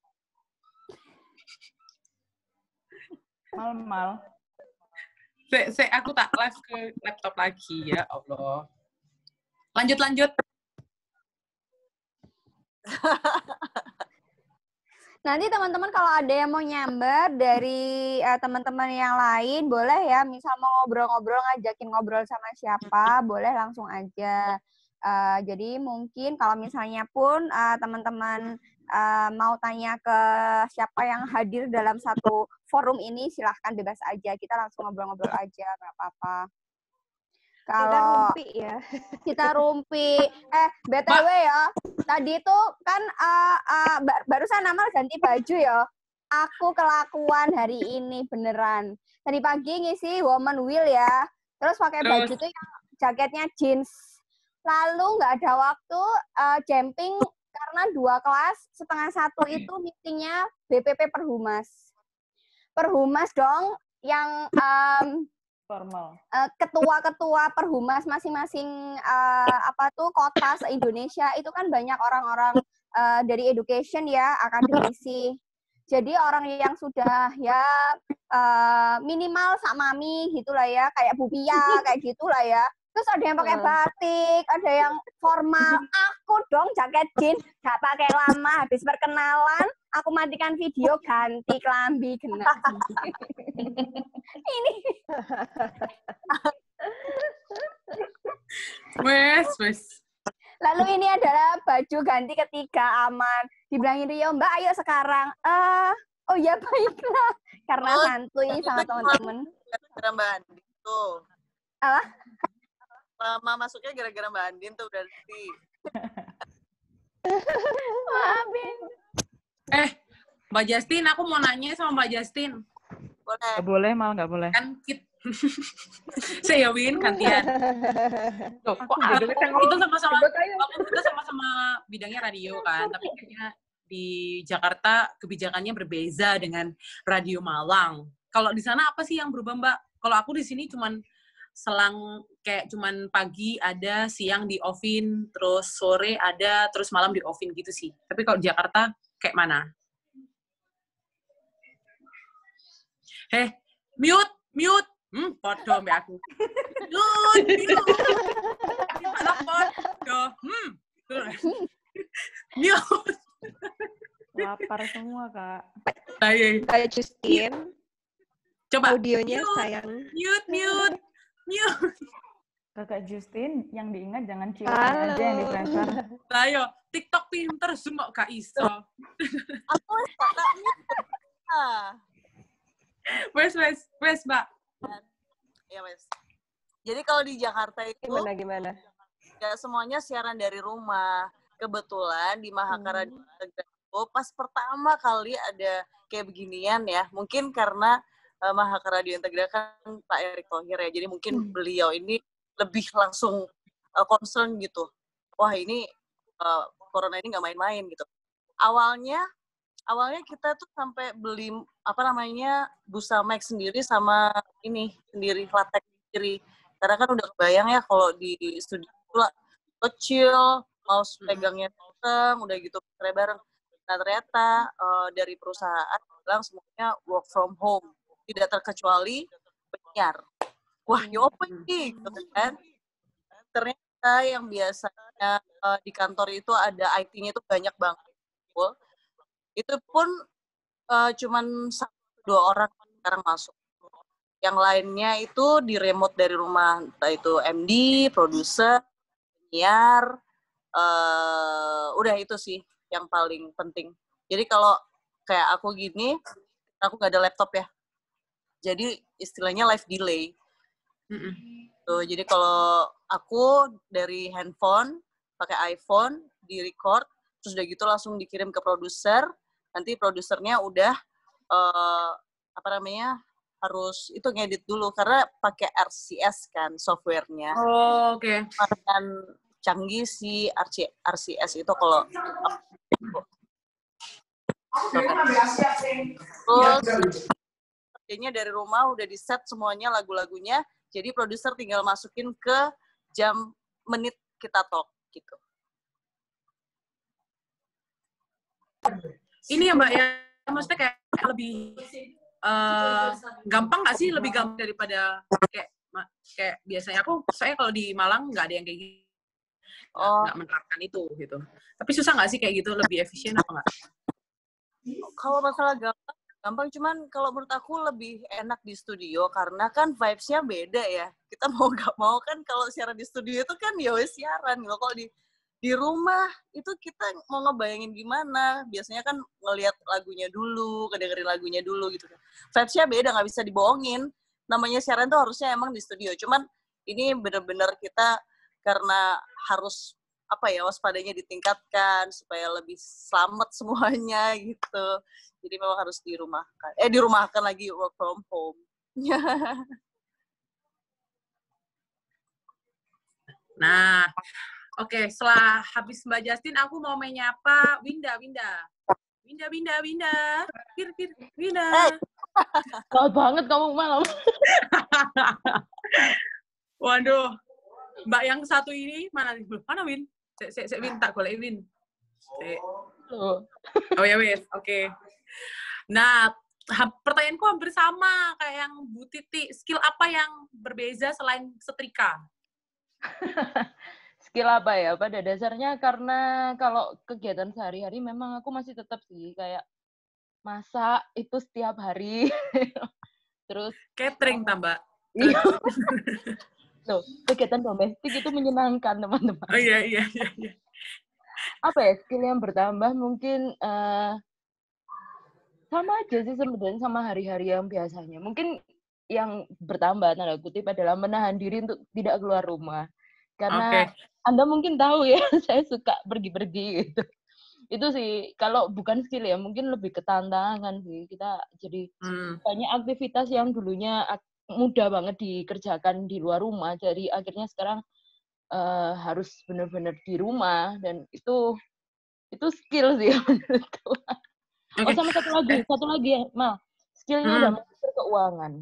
Mal. Aku tak live ke laptop lagi ya Allah. Lanjut. Nanti teman-teman kalau ada yang mau nyamber dari teman-teman yang lain, boleh ya. Misal mau ngobrol-ngobrol, ngajakin ngobrol sama siapa, boleh langsung aja. Jadi mungkin kalau misalnya pun teman-teman mau tanya ke siapa yang hadir dalam satu forum ini, silahkan bebas aja. Kita langsung ngobrol-ngobrol aja, nggak apa-apa. Kalau kita rumpi. BTW ya, tadi itu kan barusan Amal ganti baju ya. Aku kelakuan hari ini beneran. Tadi pagi ngisi Woman Will ya. Terus pakai baju tuh yang jaketnya jeans. Lalu nggak ada waktu jumping karena 2 kelas, 12:30 itu meetingnya BPP Perhumas. Perhumas dong yang formal. Ketua-ketua perhumas masing-masing kota se-Indonesia itu kan banyak orang-orang dari education ya, akademisi. Jadi orang yang sudah ya minimal sak mami gitulah ya, kayak Bu Pia kayak gitulah ya. Terus ada yang pakai batik, ada yang formal. Aku dong jaket jeans, gak pakai lama, habis perkenalan, aku matikan video, ganti kelambi kena. Ini. Wes. Lalu ini adalah baju ganti ketiga Aman. Dibilangin Rio, Mbak ayo sekarang. Oh ya baiklah. Karena santuy sama teman-teman. Gara-gara Mbak Andin tuh. Apa? Lama masuknya gara-gara Mbak Andin tuh berarti. Maafin. Mbak Justin, aku mau nanya sama Mbak Justin. Boleh. Nggak boleh, Mal, nggak boleh. Kan Saya Win gantian. Loh, kok Kita aku sama-sama coba kayak walaupun kita sama-sama bidangnya radio kan, tapi kayaknya di Jakarta kebijakannya berbeza dengan Radio Malang. Kalau di sana apa sih yang berubah, Mbak? Kalau aku di sini cuman pagi ada, siang di off-in, terus sore ada, terus malam di off-in gitu sih. Tapi kalau di Jakarta kayak mana? Mute. Podo mbak aku. Mute. Gimana podo? Mute. Lapar semua, Kak. Kayak Justin. Coba. Audionya sayang. Mute. Kakak Justin, yang diingat jangan ciuman aja yang di pressure. Ayo, TikTok pinter semua Kak Iso. Aku Wes, Mbak. Ya, wes. Jadi kalau di Jakarta itu Gimana? nggak semuanya siaran dari rumah. Kebetulan di Mahakara pas pertama kali ada kayak beginian ya. Mungkin karena Mahakara Radio Integra kan Pak Erick Thohir ya. Jadi mungkin beliau ini lebih langsung concern gitu. Wah ini corona ini nggak main-main gitu. Awalnya kita tuh sampai beli busa mic sendiri sama ini sendiri latex sendiri. Karena kan udah kebayang ya kalau di studio kecil, mouse pegangnya kenceng, udah gitu bareng. Nah ternyata dari perusahaan bilang semuanya work from home, tidak terkecuali penyiar. Wah, ya apa sih, gitu kan? Ternyata yang biasanya di kantor itu ada IT-nya itu banyak banget. Itu pun cuman 1-2 orang sekarang masuk. Yang lainnya itu di remote dari rumah, entah itu MD, produser, penyiar, udah itu sih yang paling penting. Jadi kalau kayak aku gini, aku nggak ada laptop ya. Jadi istilahnya live delay. Tuh, jadi kalau aku dari handphone, pakai iPhone, di record, terus udah gitu langsung dikirim ke produser, nanti produsernya udah harus itu ngedit dulu karena pakai RCS kan softwarenya. Oh, oke. Dan canggih sih RCS itu kalau terus kerjanya dari rumah udah di set semuanya lagu-lagunya, jadi produser tinggal masukin ke jam menit kita talk gitu. Ini ya Mbak ya, maksudnya kayak lebih gampang nggak sih? Lebih gampang daripada kayak biasanya aku, saya kalau di Malang nggak ada yang kayak gitu, nggak menerapkan itu gitu. Tapi susah nggak sih kayak gitu? Lebih efisien apa nggak? Kalau masalah gampang, cuman kalau menurut aku lebih enak di studio karena kan vibes-nya beda ya. Kita mau nggak mau kan kalau siaran di studio itu kan ya wes siaran gitu. Kalau di rumah itu kita mau ngebayangin gimana, biasanya kan ngelihat lagunya dulu, kedengerin lagunya dulu gitu kan. Vibes-nya beda, nggak bisa dibohongin. Namanya siaran tuh harusnya emang di studio. Cuman ini bener-bener kita karena harus waspadanya ditingkatkan supaya lebih selamat semuanya gitu. Jadi memang harus dirumahkan lagi, work from home. Nah, oke, setelah habis Mbak Justin, aku mau menyapa Winda. Winda. Gawat banget kamu malam. Waduh, Mbak yang satu ini mana nih? Mana Win? Saya Win, tak boleh Win. Oh ya Win, oke. Nah, pertanyaanku hampir sama kayak yang Bu Titi. Skill apa yang berbeza selain setrika? Skill apa ya? Pada dasarnya karena kalau kegiatan sehari-hari memang aku masih tetap sih kayak masak itu setiap hari. Terus catering tambah. Iya. Loh, kegiatan domestik itu menyenangkan teman-teman. Oh iya. Apa ya, skill yang bertambah mungkin sama aja sih sebenarnya sama hari-hari yang biasanya. Mungkin yang bertambah tanda kutip adalah menahan diri untuk tidak keluar rumah. Karena Anda mungkin tahu ya, saya suka pergi-pergi gitu. Itu sih, kalau bukan skill ya, mungkin lebih ke tantangan sih. Kita jadi banyak aktivitas yang dulunya mudah banget dikerjakan di luar rumah. Jadi akhirnya sekarang harus benar-benar di rumah, dan itu skill sih menurutku. Oh, sama satu lagi ya, Mal. Skillnya adalah keuangan.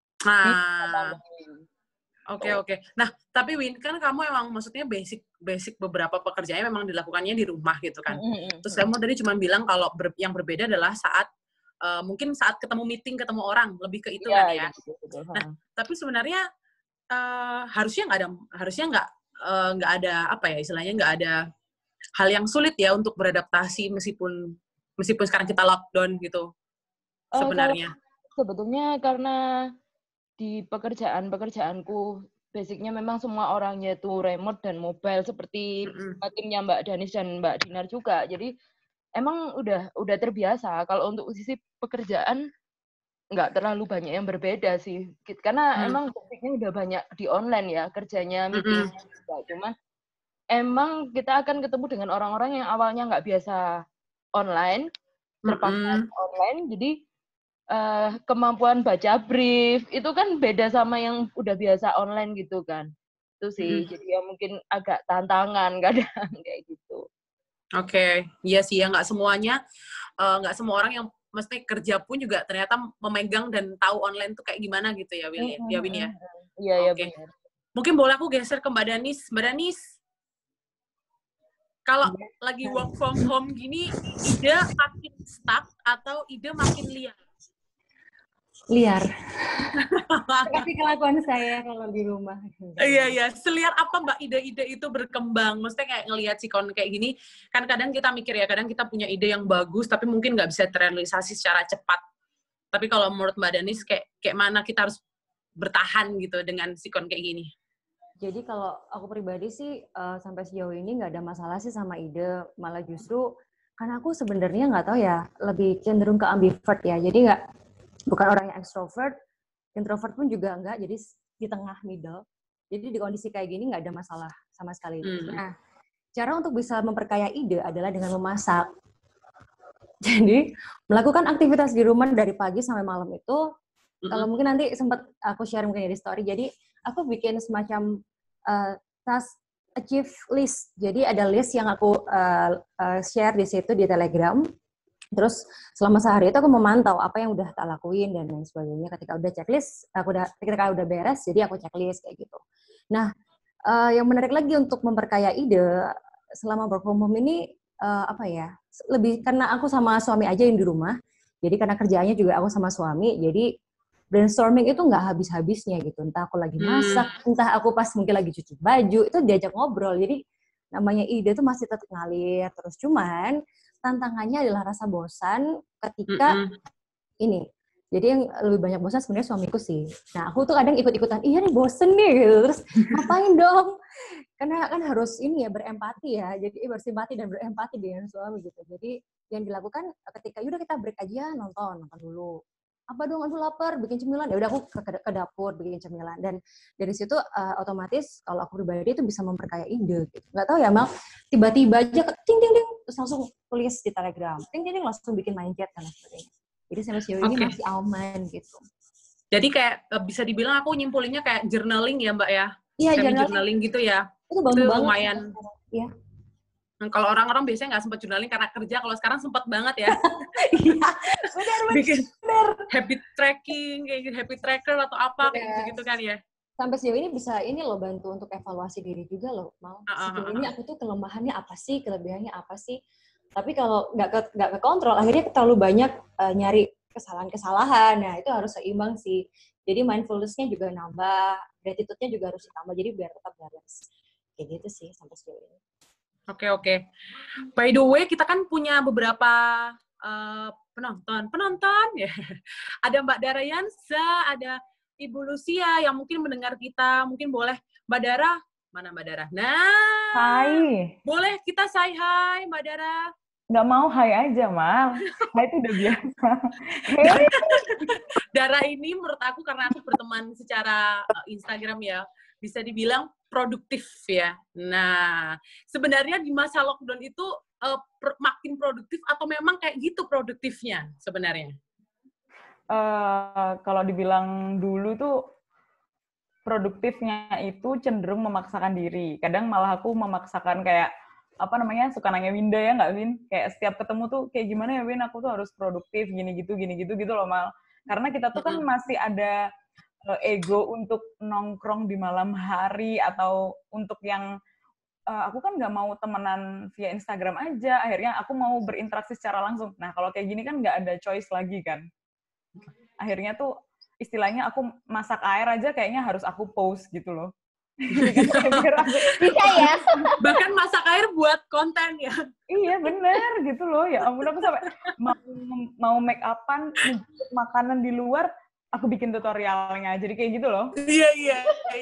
Oke. Nah, tapi Win, kan kamu emang maksudnya basic beberapa pekerjaannya memang dilakukannya di rumah gitu kan. Terus kamu tadi cuma bilang kalau yang berbeda adalah saat mungkin saat ketemu orang, lebih ke itu kan ya. Betul. Nah, tapi sebenarnya harusnya nggak ada apa ya istilahnya, nggak ada hal yang sulit ya untuk beradaptasi meskipun sekarang kita lockdown gitu sebenarnya. Sebetulnya karena di pekerjaanku basicnya memang semua orangnya itu remote dan mobile seperti timnya Mbak Danis dan Mbak Dinar juga. Jadi emang udah terbiasa. Kalau untuk sisi pekerjaan nggak terlalu banyak yang berbeda sih. Karena emang basicnya udah banyak di online ya kerjanya, meeting juga. Cuman emang kita akan ketemu dengan orang-orang yang awalnya nggak biasa online, terpaksa online, jadi kemampuan baca brief itu kan beda sama yang udah biasa online gitu kan. Itu sih, jadi ya mungkin agak tantangan kadang kayak gitu. Oke, iya sih ya, nggak semua orang yang mesti kerja pun juga ternyata memegang dan tahu online tuh kayak gimana gitu ya, Win ya. Iya, benar. Mungkin boleh aku geser ke Mbak Danis. Mbak Danis, kalau lagi work from home gini, ide makin stuck atau ide makin liar? Liar. Seperti kelakuan saya kalau di rumah. Iya. Seliar apa Mbak ide-ide itu berkembang? Maksudnya kayak ngelihat sikon kayak gini, kan kadang kita mikir ya, kadang kita punya ide yang bagus, tapi mungkin nggak bisa terrealisasi secara cepat. Tapi kalau menurut Mbak Danis, kayak mana kita harus bertahan gitu dengan sikon kayak gini? Jadi kalau aku pribadi sih, sampai sejauh ini nggak ada masalah sih sama ide. Malah justru, karena aku sebenarnya nggak tahu ya, lebih cenderung ke ambivert ya. Jadi bukan orang yang extrovert, introvert pun juga enggak, jadi di tengah middle. Jadi di kondisi kayak gini nggak ada masalah sama sekali. Nah, cara untuk bisa memperkaya ide adalah dengan memasak. Jadi, melakukan aktivitas di rumah dari pagi sampai malam itu, kalau mungkin nanti sempat aku share mungkin di story, jadi aku bikin semacam task achieve list. Jadi ada list yang aku share di situ di Telegram. Terus selama sehari itu aku memantau apa yang udah tak lakuin dan lain sebagainya. Ketika udah checklist, ketika udah beres, jadi aku checklist kayak gitu. Nah, yang menarik lagi untuk memperkaya ide selama work from home ini lebih karena aku sama suami aja yang di rumah. Jadi karena kerjaannya juga aku sama suami, jadi brainstorming itu nggak habis-habisnya gitu. Entah aku lagi masak, entah aku pas mungkin lagi cuci baju, itu diajak ngobrol. Jadi namanya ide itu masih tetap ngalir terus. Cuman tantangannya adalah rasa bosan ketika ini. Jadi yang lebih banyak bosan sebenarnya suamiku sih. Nah, aku tuh kadang ikut-ikutan, iya nih bosen nih gitu. Terus ngapain dong? Karena kan harus ini ya berempati ya. Jadi bersimpati dan berempati dengan suami gitu. Jadi yang dilakukan ketika yaudah kita break aja nonton dulu. Apa dong, aduh lapar, bikin cemilan. Ya udah aku ke dapur bikin cemilan. Dan dari situ otomatis kalau aku pribadi itu bisa memperkaya ide. Gitu. Nggak tahu ya Mal, tiba-tiba aja ting ting ting terus langsung tulis di Telegram. Ting ting ting langsung bikin main chat dan sebagainya. Jadi sampai sejauh ini masih aman gitu. Jadi kayak bisa dibilang aku nyimpulinnya kayak journaling ya Mbak ya? Iya, journaling gitu ya. Itu bantu banget. Lumayan. Iya. Kalau orang-orang biasanya nggak sempat journaling karena kerja, kalau sekarang sempat banget ya. Iya, benar. Bikin habit tracking, kayak habit tracker atau apa, kayak gitu kan ya. Sampai sejauh ini bisa ini loh bantu untuk evaluasi diri juga loh, Mal. Sejauh ini aku tuh kelemahannya apa sih, kelebihannya apa sih. Tapi kalau nggak ke kontrol, akhirnya terlalu banyak nyari kesalahan-kesalahan. Nah, itu harus seimbang sih. Jadi mindfulness-nya juga nambah, gratitude-nya juga harus ditambah, jadi biar tetap balance. Kayak gitu sih sampai sejauh ini. Oke. By the way, kita kan punya beberapa penonton ya. Ada Mbak Darayansa, ada Ibu Lucia yang mungkin mendengar kita. Mungkin boleh Mbak Dara, mana Mbak Dara? Nah, Hai. Boleh kita say hi Mbak Dara? Nggak mau hai aja, Mal. Hai itu udah biasa. Dara ini menurut aku karena aku berteman secara Instagram ya, bisa dibilang produktif ya. Nah, sebenarnya di masa lockdown itu makin produktif atau memang kayak gitu produktifnya sebenarnya? Kalau dibilang dulu tuh produktifnya itu cenderung memaksakan diri. Kadang malah aku memaksakan kayak suka nanya Winda ya nggak Win? Kayak setiap ketemu tuh kayak gimana ya Win, aku tuh harus produktif gini gitu loh Mal. Karena kita tuh kan masih ada ego untuk nongkrong di malam hari atau untuk yang aku kan nggak mau temenan via Instagram aja, akhirnya aku mau berinteraksi secara langsung. Nah kalau kayak gini kan nggak ada choice lagi kan. Akhirnya tuh istilahnya aku masak air aja kayaknya harus aku post gitu loh. Bisa ya? Bahkan masak air buat konten ya. Iya bener gitu loh, ya ampun aku sampai mau make upan makanan di luar, aku bikin tutorialnya, jadi kayak gitu loh. Iya.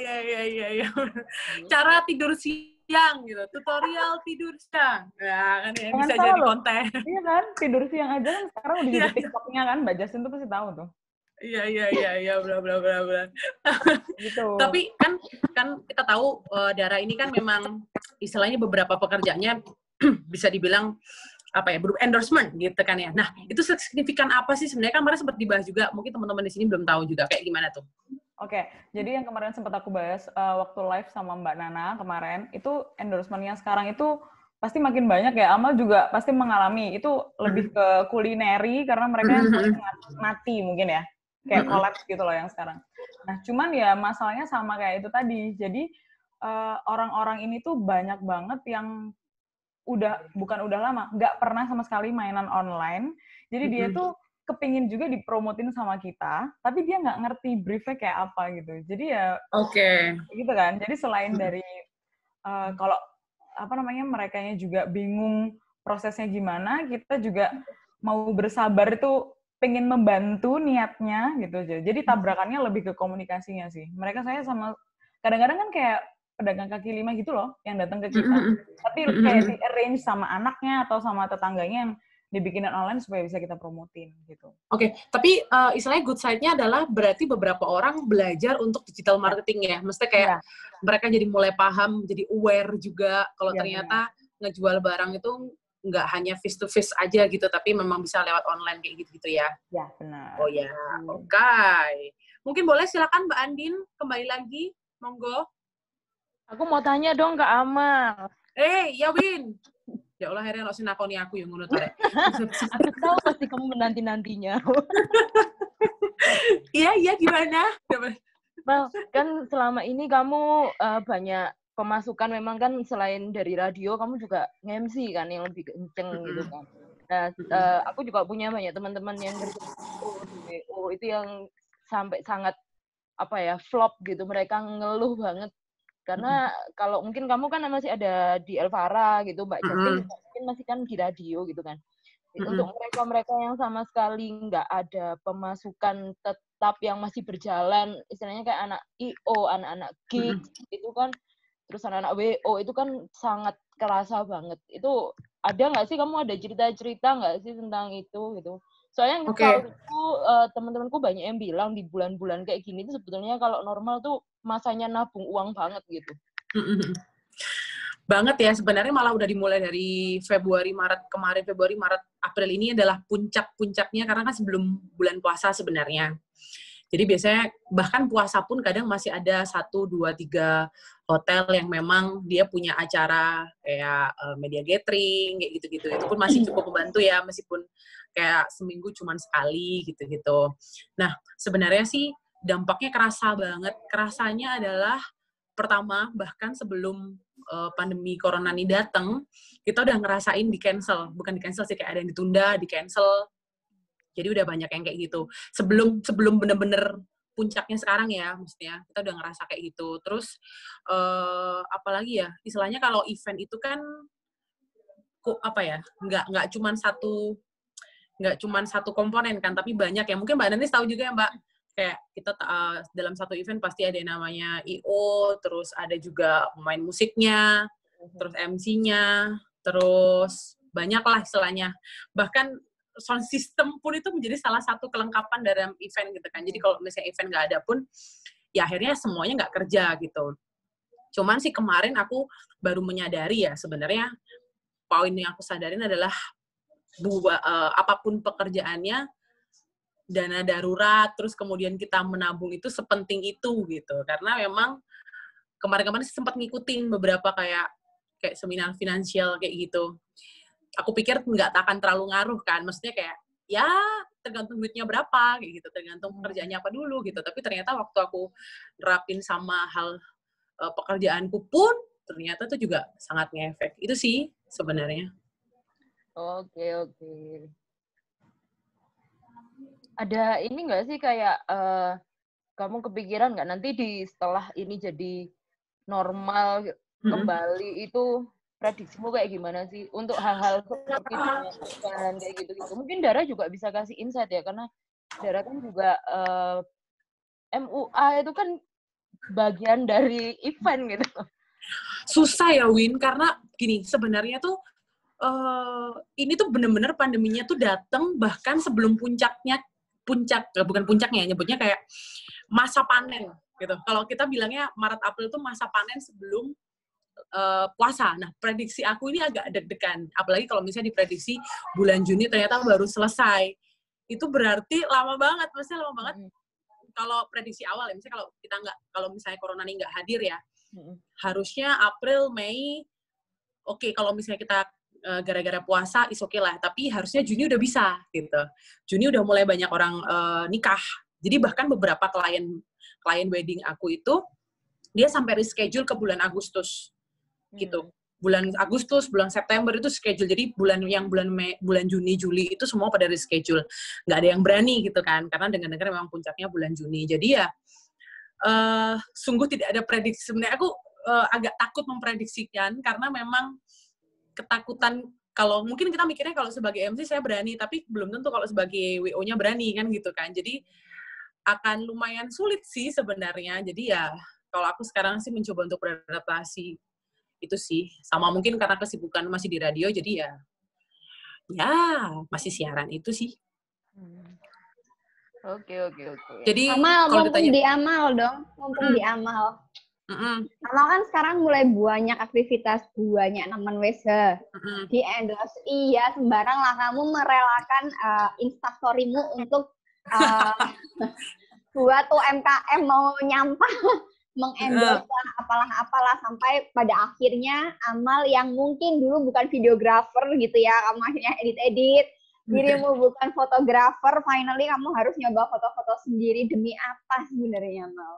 Cara tidur siang gitu, tutorial tidur siang. Ya kan ya, bisa jadi konten. Iya kan, tidur siang aja kan sekarang udah jadi TikTok-nya kan, Mbak Justin tuh pasti tahu tuh. Iya, bla. Gitu. Tapi kan kita tahu Dara ini kan memang istilahnya beberapa pekerjaannya bisa dibilang berupa endorsement gitu kan ya. Nah, itu signifikan apa sih sebenarnya? Kan kemarin sempat dibahas juga, mungkin teman-teman di sini belum tahu juga kayak gimana tuh. Oke, jadi yang kemarin sempat aku bahas waktu live sama Mbak Nana kemarin, itu endorsement yang sekarang itu pasti makin banyak ya. Amal juga pasti mengalami, itu lebih ke kulineri karena mereka yang paling mati mungkin ya. Kayak collapse gitu loh yang sekarang. Nah, cuman ya masalahnya sama kayak itu tadi. Jadi orang-orang ini tuh banyak banget yang bukan udah lama, nggak pernah sama sekali mainan online. Jadi dia tuh kepingin juga dipromotin sama kita, tapi dia nggak ngerti briefnya kayak apa gitu. Jadi ya, gitu kan. Jadi selain dari kalau merekanya juga bingung prosesnya gimana, kita juga mau bersabar itu pengen membantu niatnya gitu aja. Jadi tabrakannya lebih ke komunikasinya sih. Saya sama kadang-kadang kan kayak pedagang kaki lima gitu loh yang datang ke kita. Tapi kayak di-arrange sama anaknya atau sama tetangganya yang dibikinin online supaya bisa kita promotin gitu. Oke, tapi istilahnya good side-nya adalah berarti beberapa orang belajar untuk digital marketing ya. Mesti kayak mereka jadi mulai paham, jadi aware juga kalau ternyata ngejual barang itu nggak hanya face to face aja gitu, tapi memang bisa lewat online kayak gitu ya. Ya, benar. Oh ya, oke. Mungkin boleh silakan Mbak Andin kembali lagi, monggo. Aku mau tanya dong ke Amal. Ya Win. Ya Allah, akhirnya lo sinakoni aku yang ngono tadi. Aku tahu pasti kamu menanti-nantinya. Iya, gimana? Mal, kan selama ini kamu banyak pemasukan, memang kan selain dari radio, kamu juga nge-MC kan yang lebih kenceng gitu kan. Nah, aku juga punya banyak teman-teman yang kerja di WO itu yang sampai sangat flop gitu. Mereka ngeluh banget. Karena kalau mungkin kamu kan masih ada di Elvara gitu, Mbak Justin mungkin masih kan di radio gitu kan. Untuk mereka-mereka yang sama sekali nggak ada pemasukan tetap yang masih berjalan, istilahnya kayak anak IO, anak-anak gigs itu kan, terus anak-anak WO itu kan sangat kerasa banget. Itu ada nggak sih, kamu ada cerita-cerita nggak sih tentang itu gitu? Soalnya kalau itu teman-temanku banyak yang bilang di bulan-bulan kayak gini itu sebetulnya kalau normal tuh masanya nabung uang banget gitu. Banget ya, sebenarnya malah udah dimulai dari Februari, Maret, April ini adalah puncak-puncaknya karena kan sebelum bulan puasa sebenarnya. Jadi biasanya bahkan puasa pun kadang masih ada 1, 2, 3 hotel yang memang dia punya acara kayak media gathering, kayak gitu-gitu. Itu pun masih cukup membantu ya, meskipun kayak seminggu cuma sekali gitu-gitu. Nah, sebenarnya sih dampaknya kerasa banget. Kerasanya adalah pertama, bahkan sebelum pandemi corona ini datang, kita udah ngerasain di-cancel. Bukan di-cancel sih, kayak ada yang ditunda, di-cancel. Jadi udah banyak yang kayak gitu. Sebelum bener-bener puncaknya sekarang ya, maksudnya kita udah ngerasa kayak gitu. Terus apalagi ya, istilahnya kalau event itu kan nggak cuman satu komponen kan, tapi banyak ya. Mungkin Mbak Nanti tahu juga ya Mbak, kayak kita dalam satu event pasti ada yang namanya I.O., terus ada juga pemain musiknya, terus MC-nya, terus banyak lah istilahnya. Bahkan sound system pun itu menjadi salah satu kelengkapan dalam event gitu kan. Jadi kalau misalnya event nggak ada pun, ya akhirnya semuanya nggak kerja gitu. Cuman sih kemarin aku baru menyadari ya, sebenarnya poin yang aku sadarin adalah apapun pekerjaannya, dana darurat, terus kemudian kita menabung itu sepenting itu gitu. Karena memang kemarin-kemarin sempat ngikutin beberapa kayak seminar finansial kayak gitu. Aku pikir nggak akan terlalu ngaruh kan, maksudnya kayak ya tergantung duitnya berapa kayak gitu, tergantung pekerjaannya apa dulu gitu. Tapi ternyata waktu aku nerapin sama hal pekerjaanku pun ternyata itu juga sangat ngefek. Itu sih sebenarnya. Oke. Ada ini nggak sih kayak kamu kepikiran nggak nanti setelah ini jadi normal kembali itu prediksimu kayak gimana sih untuk hal-hal seperti dan kayak gitu-gitu. Mungkin Dara juga bisa kasih insight ya, karena Dara kan juga MUA itu kan bagian dari event gitu. Susah ya Win, karena gini, sebenarnya tuh ini tuh bener-bener pandeminya tuh datang bahkan sebelum bukan puncaknya, nyebutnya kayak masa panen gitu. Kalau kita bilangnya Maret April tuh masa panen sebelum puasa. Nah, prediksi aku ini agak deg-degan, apalagi kalau misalnya diprediksi bulan Juni ternyata baru selesai. Itu berarti lama banget, maksudnya lama banget. Kalau prediksi awal ya, misalnya kalau misalnya corona ini nggak hadir ya, harusnya April, Mei, oke, kalau misalnya kita gara-gara puasa, is okay lah. Tapi harusnya Juni udah bisa, gitu. Juni udah mulai banyak orang nikah. Jadi bahkan beberapa klien wedding aku itu, dia sampai reschedule ke bulan Agustus, gitu. Bulan Agustus, bulan September itu schedule. Jadi bulan Juni, Juli itu semua pada reschedule. Nggak ada yang berani gitu kan, karena dengar-dengar memang puncaknya bulan Juni. Jadi ya, sungguh tidak ada prediksi. Sebenarnya aku agak takut memprediksikan, karena memang ketakutan, kalau mungkin kita mikirnya kalau sebagai MC saya berani, tapi belum tentu kalau sebagai WO-nya berani kan gitu kan. Jadi akan lumayan sulit sih sebenarnya. Jadi ya kalau aku sekarang sih mencoba untuk beradaptasi itu sih. Sama mungkin karena kesibukan masih di radio, jadi ya masih siaran itu sih. Oke. Jadi Amal, kalau mumpung ditanya di Amal dong, mumpung di Amal. Amal kan sekarang mulai banyak aktivitas, banyak teman WSH. Di endorse, iya sembarang lah kamu merelakan instastorymu untuk buat UMKM mau nyampah, mengendorse lah, apalah sampai pada akhirnya Amal yang mungkin dulu bukan videografer gitu ya, kamu akhirnya edit-edit, dirimu bukan fotografer, finally kamu harus nyoba foto-foto sendiri. Demi apa sebenarnya, Amal?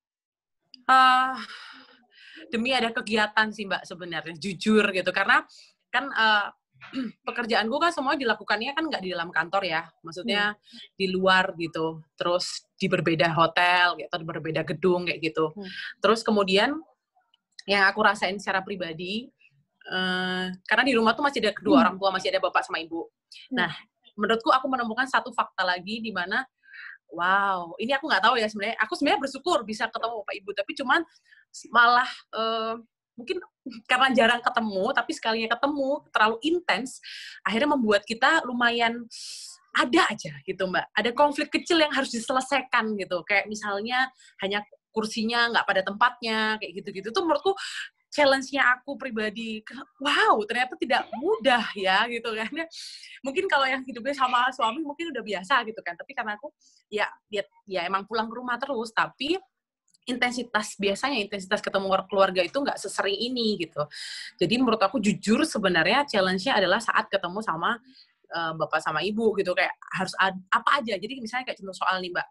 Demi ada kegiatan sih Mbak sebenarnya, jujur gitu, karena kan pekerjaanku kan semua dilakukannya kan nggak di dalam kantor ya, maksudnya di luar gitu, terus di berbeda hotel gitu, di berbeda gedung kayak gitu. Terus kemudian yang aku rasain secara pribadi, karena di rumah tuh masih ada kedua orang tua, masih ada bapak sama ibu. Nah, menurutku aku menemukan satu fakta lagi di mana, wow, ini aku nggak tahu ya sebenarnya. Aku sebenarnya bersyukur bisa ketemu bapak ibu, tapi cuman malah mungkin karena jarang ketemu, tapi sekalinya ketemu terlalu intens, akhirnya membuat kita lumayan ada aja gitu Mbak. Ada konflik kecil yang harus diselesaikan gitu. Kayak misalnya hanya kursinya nggak pada tempatnya, kayak gitu-gitu. Tuh menurutku challenge-nya aku pribadi, wow, ternyata tidak mudah ya gitu kan. Mungkin kalau yang hidupnya sama suami mungkin udah biasa gitu kan. Tapi karena aku ya emang pulang ke rumah terus, tapi intensitas ketemu keluarga itu nggak sesering ini gitu. Jadi menurut aku jujur sebenarnya challenge-nya adalah saat ketemu sama bapak sama ibu gitu, kayak harus apa aja. Jadi misalnya kayak contoh soal nih Mbak,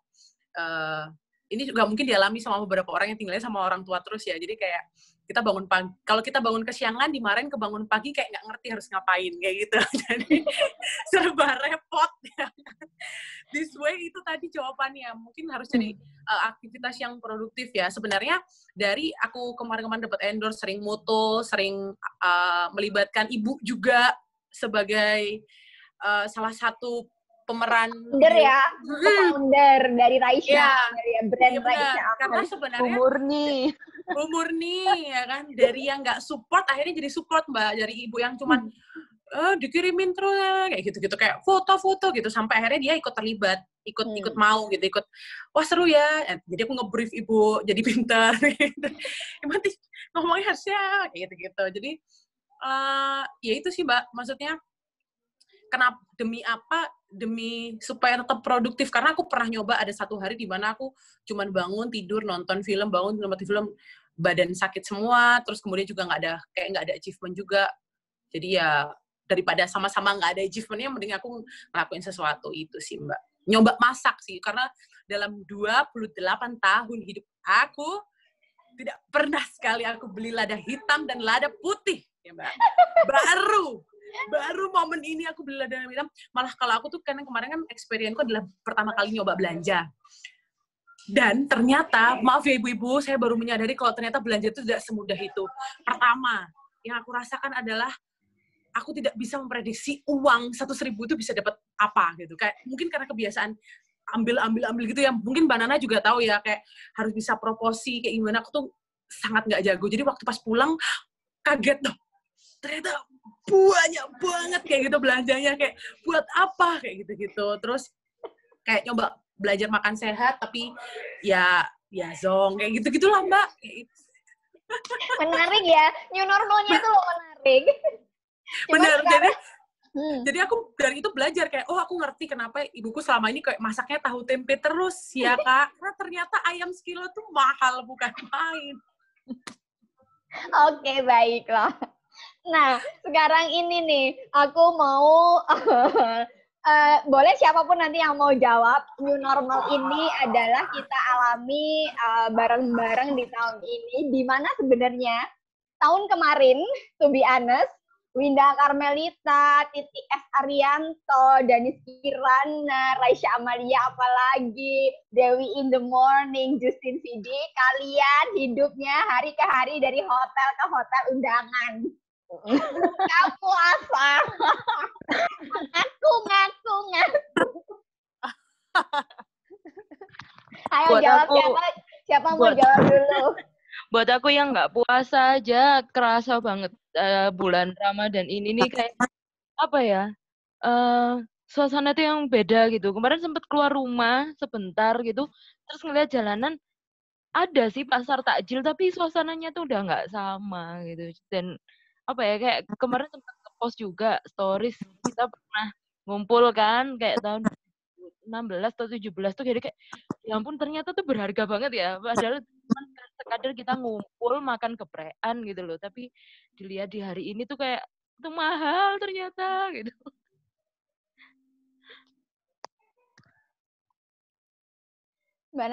ini juga mungkin dialami sama beberapa orang yang tinggalnya sama orang tua terus ya. Jadi kayak kita bangun pagi, kalau kita bangun kesiangan, dimarahin kebangun pagi kayak nggak ngerti harus ngapain kayak gitu. Jadi serba repot ya. This way itu tadi jawabannya, mungkin harus jadi aktivitas yang produktif ya. Sebenarnya dari aku kemarin-kemarin dapat endorse, sering moto, sering melibatkan ibu juga sebagai salah satu pemeran founder ya, founder dari Raisya, dari brand Raisya. Karena sebenarnya Bu Murni ya kan, dari yang nggak support akhirnya jadi support Mbak, dari ibu yang cuman dikirimin terus kayak gitu-gitu, kayak foto-foto gitu, sampai akhirnya dia ikut terlibat, ikut mau gitu, ikut wah seru ya, jadi aku nge-brief ibu jadi pintar gitu. Berarti ngomongnya harusnya kayak gitu-gitu. Jadi ya itu sih Mbak, maksudnya Kenapa? Demi apa? Demi supaya tetap produktif. Karena aku pernah nyoba ada satu hari di mana aku cuman bangun, tidur, nonton film, nonton film, badan sakit semua, terus kemudian juga nggak ada achievement juga. Jadi ya daripada sama-sama nggak ada achievementnya, mending aku ngelakuin sesuatu itu sih, Mbak. Nyoba masak sih, karena dalam 28 tahun hidup aku, tidak pernah sekali aku beli lada hitam dan lada putih, ya Mbak. Baru momen ini aku beli lada hitam. Malah kalau aku tuh kemarin kan experience-ku adalah pertama kali nyoba belanja. Dan ternyata, maaf ya ibu-ibu, saya baru menyadari kalau ternyata belanja itu tidak semudah itu. Pertama, yang aku rasakan adalah aku tidak bisa memprediksi uang 100.000 itu bisa dapat apa gitu. Kayak mungkin karena kebiasaan ambil gitu ya. Mungkin Mbak Nana juga tahu ya, kayak harus bisa proporsi kayak gimana. Aku tuh sangat nggak jago. Jadi waktu pas pulang kaget tuh. Ternyata banyak banget kayak gitu belanjanya, kayak buat apa kayak gitu-gitu. Terus kayak nyoba belajar makan sehat, tapi ya zong kayak gitu-gitulah Mbak. Menarik ya, new normalnya tuh menarik. Bener, jadi aku dari itu belajar kayak, oh aku ngerti kenapa ibuku selama ini kayak masaknya tahu tempe terus ya Kak. Karena ternyata ayam sekilo tuh mahal, bukan main. Oke, baiklah. Nah, sekarang ini nih, aku mau boleh siapapun nanti yang mau jawab, new normal ini adalah kita alami bareng-bareng di tahun ini, di mana sebenarnya tahun kemarin, to be honest, Winda Carmelita, Titi S. Arianto, Danis Kirana, Raisya Amalia apalagi, Dewi in the Morning, Justin Vidi, kalian hidupnya hari ke hari dari hotel ke hotel undangan. Gak puasa. Ngaku. Ayo Buat jawab, aku, siapa mau jawab dulu? Buat aku yang nggak puasa aja kerasa banget bulan Ramadan ini nih kayak apa ya? Suasana tuh yang beda gitu. Kemarin sempat keluar rumah sebentar gitu, terus ngeliat jalanan ada sih pasar takjil tapi suasananya tuh udah nggak sama gitu. Dan apa ya, kayak kemarin sempat nge-post juga stories, kita pernah ngumpul kan kayak tahun 16 atau 17 tuh, jadi kayak ya ampun ternyata tuh berharga banget ya, padahal cuma sekadar kita ngumpul makan geprekan gitu loh, tapi dilihat di hari ini tuh kayak itu mahal ternyata gitu. Mbak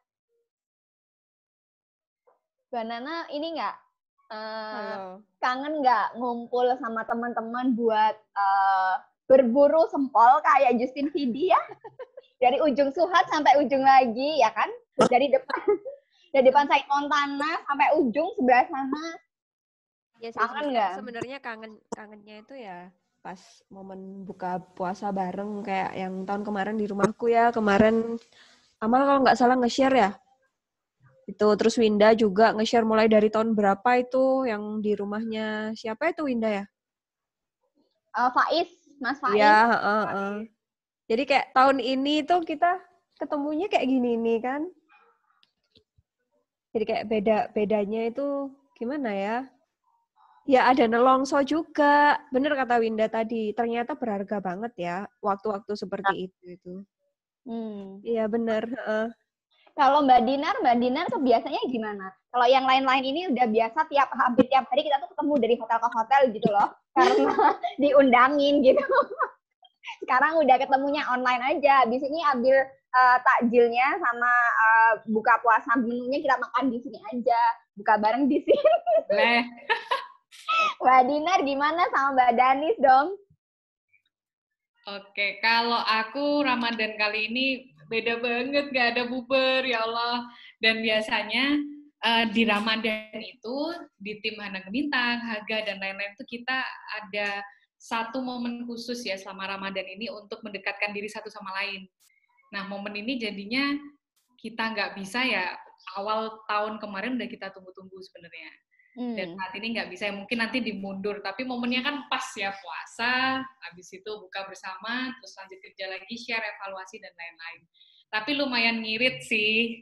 Nana ini nggak kangen nggak ngumpul sama teman-teman buat berburu sempol kayak Justin Vidi ya? Dari ujung Suhat sampai ujung lagi ya kan? Dari depan Said Montana sampai ujung sebelah sana. Ya sih, kangen nggak? Sebenarnya kangennya itu ya pas momen buka puasa bareng kayak yang tahun kemarin di rumahku ya. Kemarin Amal kalau nggak salah nge-share ya. Itu terus Winda juga nge-share mulai dari tahun berapa itu yang di rumahnya siapa itu Winda ya? Mas Faiz. Iya, Jadi kayak tahun ini tuh kita ketemunya kayak gini nih kan. Jadi kayak bedanya itu gimana ya? Ya ada nelongso juga. Bener kata Winda tadi, ternyata berharga banget ya waktu-waktu seperti itu. Iya bener. Kalau Mbak Dinar tuh biasanya gimana? Kalau yang lain-lain ini udah biasa hampir tiap hari kita tuh ketemu dari hotel ke hotel gitu loh. Karena diundangin gitu. Sekarang udah ketemunya online aja. Habis ini ambil takjilnya sama buka puasa menunya kita makan di sini aja. Buka bareng di sini. Mbak Dinar gimana sama Mbak Danis dong? Oke, kalau aku Ramadan kali ini beda banget, gak ada buber, ya Allah. Dan biasanya di Ramadan itu, di tim Hana Gemintang, Haga, dan lain-lain itu kita ada satu momen khusus ya selama Ramadan ini untuk mendekatkan diri satu sama lain. Nah, momen ini jadinya kita nggak bisa ya, awal tahun kemarin udah kita tunggu-tunggu sebenarnya. Dan saat ini nggak bisa, mungkin nanti dimundur, tapi momennya kan pas ya, puasa, habis itu buka bersama, terus lanjut kerja lagi, share, evaluasi, dan lain-lain. Tapi lumayan ngirit sih.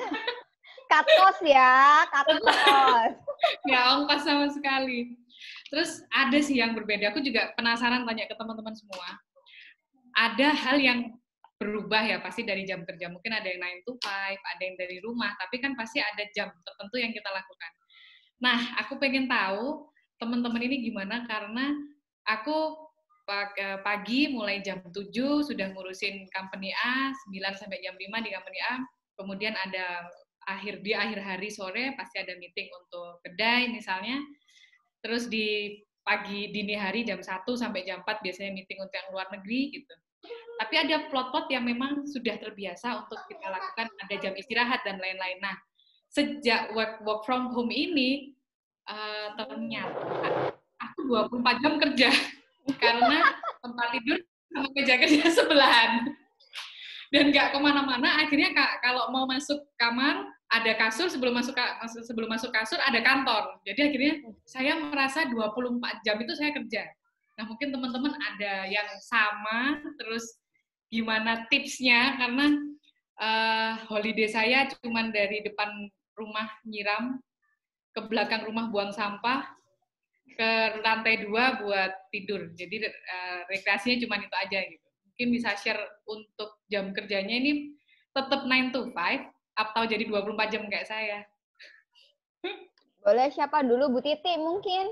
Cut cost ya, cut cost. Nggak ongkos sama sekali. Terus ada sih yang berbeda. Aku juga penasaran tanya ke teman-teman semua. Ada hal yang berubah ya pasti dari jam kerja. Mungkin ada yang 9 to 5, ada yang dari rumah, tapi kan pasti ada jam tertentu yang kita lakukan. Nah, aku pengen tahu teman-teman ini gimana karena aku pagi mulai jam 7 sudah ngurusin company A, 9 sampai jam 5 di company A. Kemudian ada akhir hari sore pasti ada meeting untuk kedai misalnya. Terus di pagi dini hari jam 1 sampai jam 4 biasanya meeting untuk yang luar negeri gitu. Tapi ada plot-plot yang memang sudah terbiasa untuk kita lakukan, ada jam istirahat dan lain-lain. Nah, sejak work from home ini ternyata aku 24 jam kerja karena tempat tidur sama kerja sebelahan. Dan nggak kemana-mana, akhirnya kalau mau masuk kamar, ada kasur, sebelum masuk kasur ada kantor. Jadi akhirnya saya merasa 24 jam itu saya kerja. Nah mungkin teman-teman ada yang sama, terus gimana tipsnya, karena holiday saya cuma dari depan rumah nyiram, ke belakang rumah buang sampah, ke lantai 2 buat tidur. Jadi rekreasinya cuma itu aja gitu. Mungkin bisa share untuk jam kerjanya ini tetap 9 to 5 atau jadi 24 jam kayak saya. Boleh siapa dulu? Bu Titi mungkin.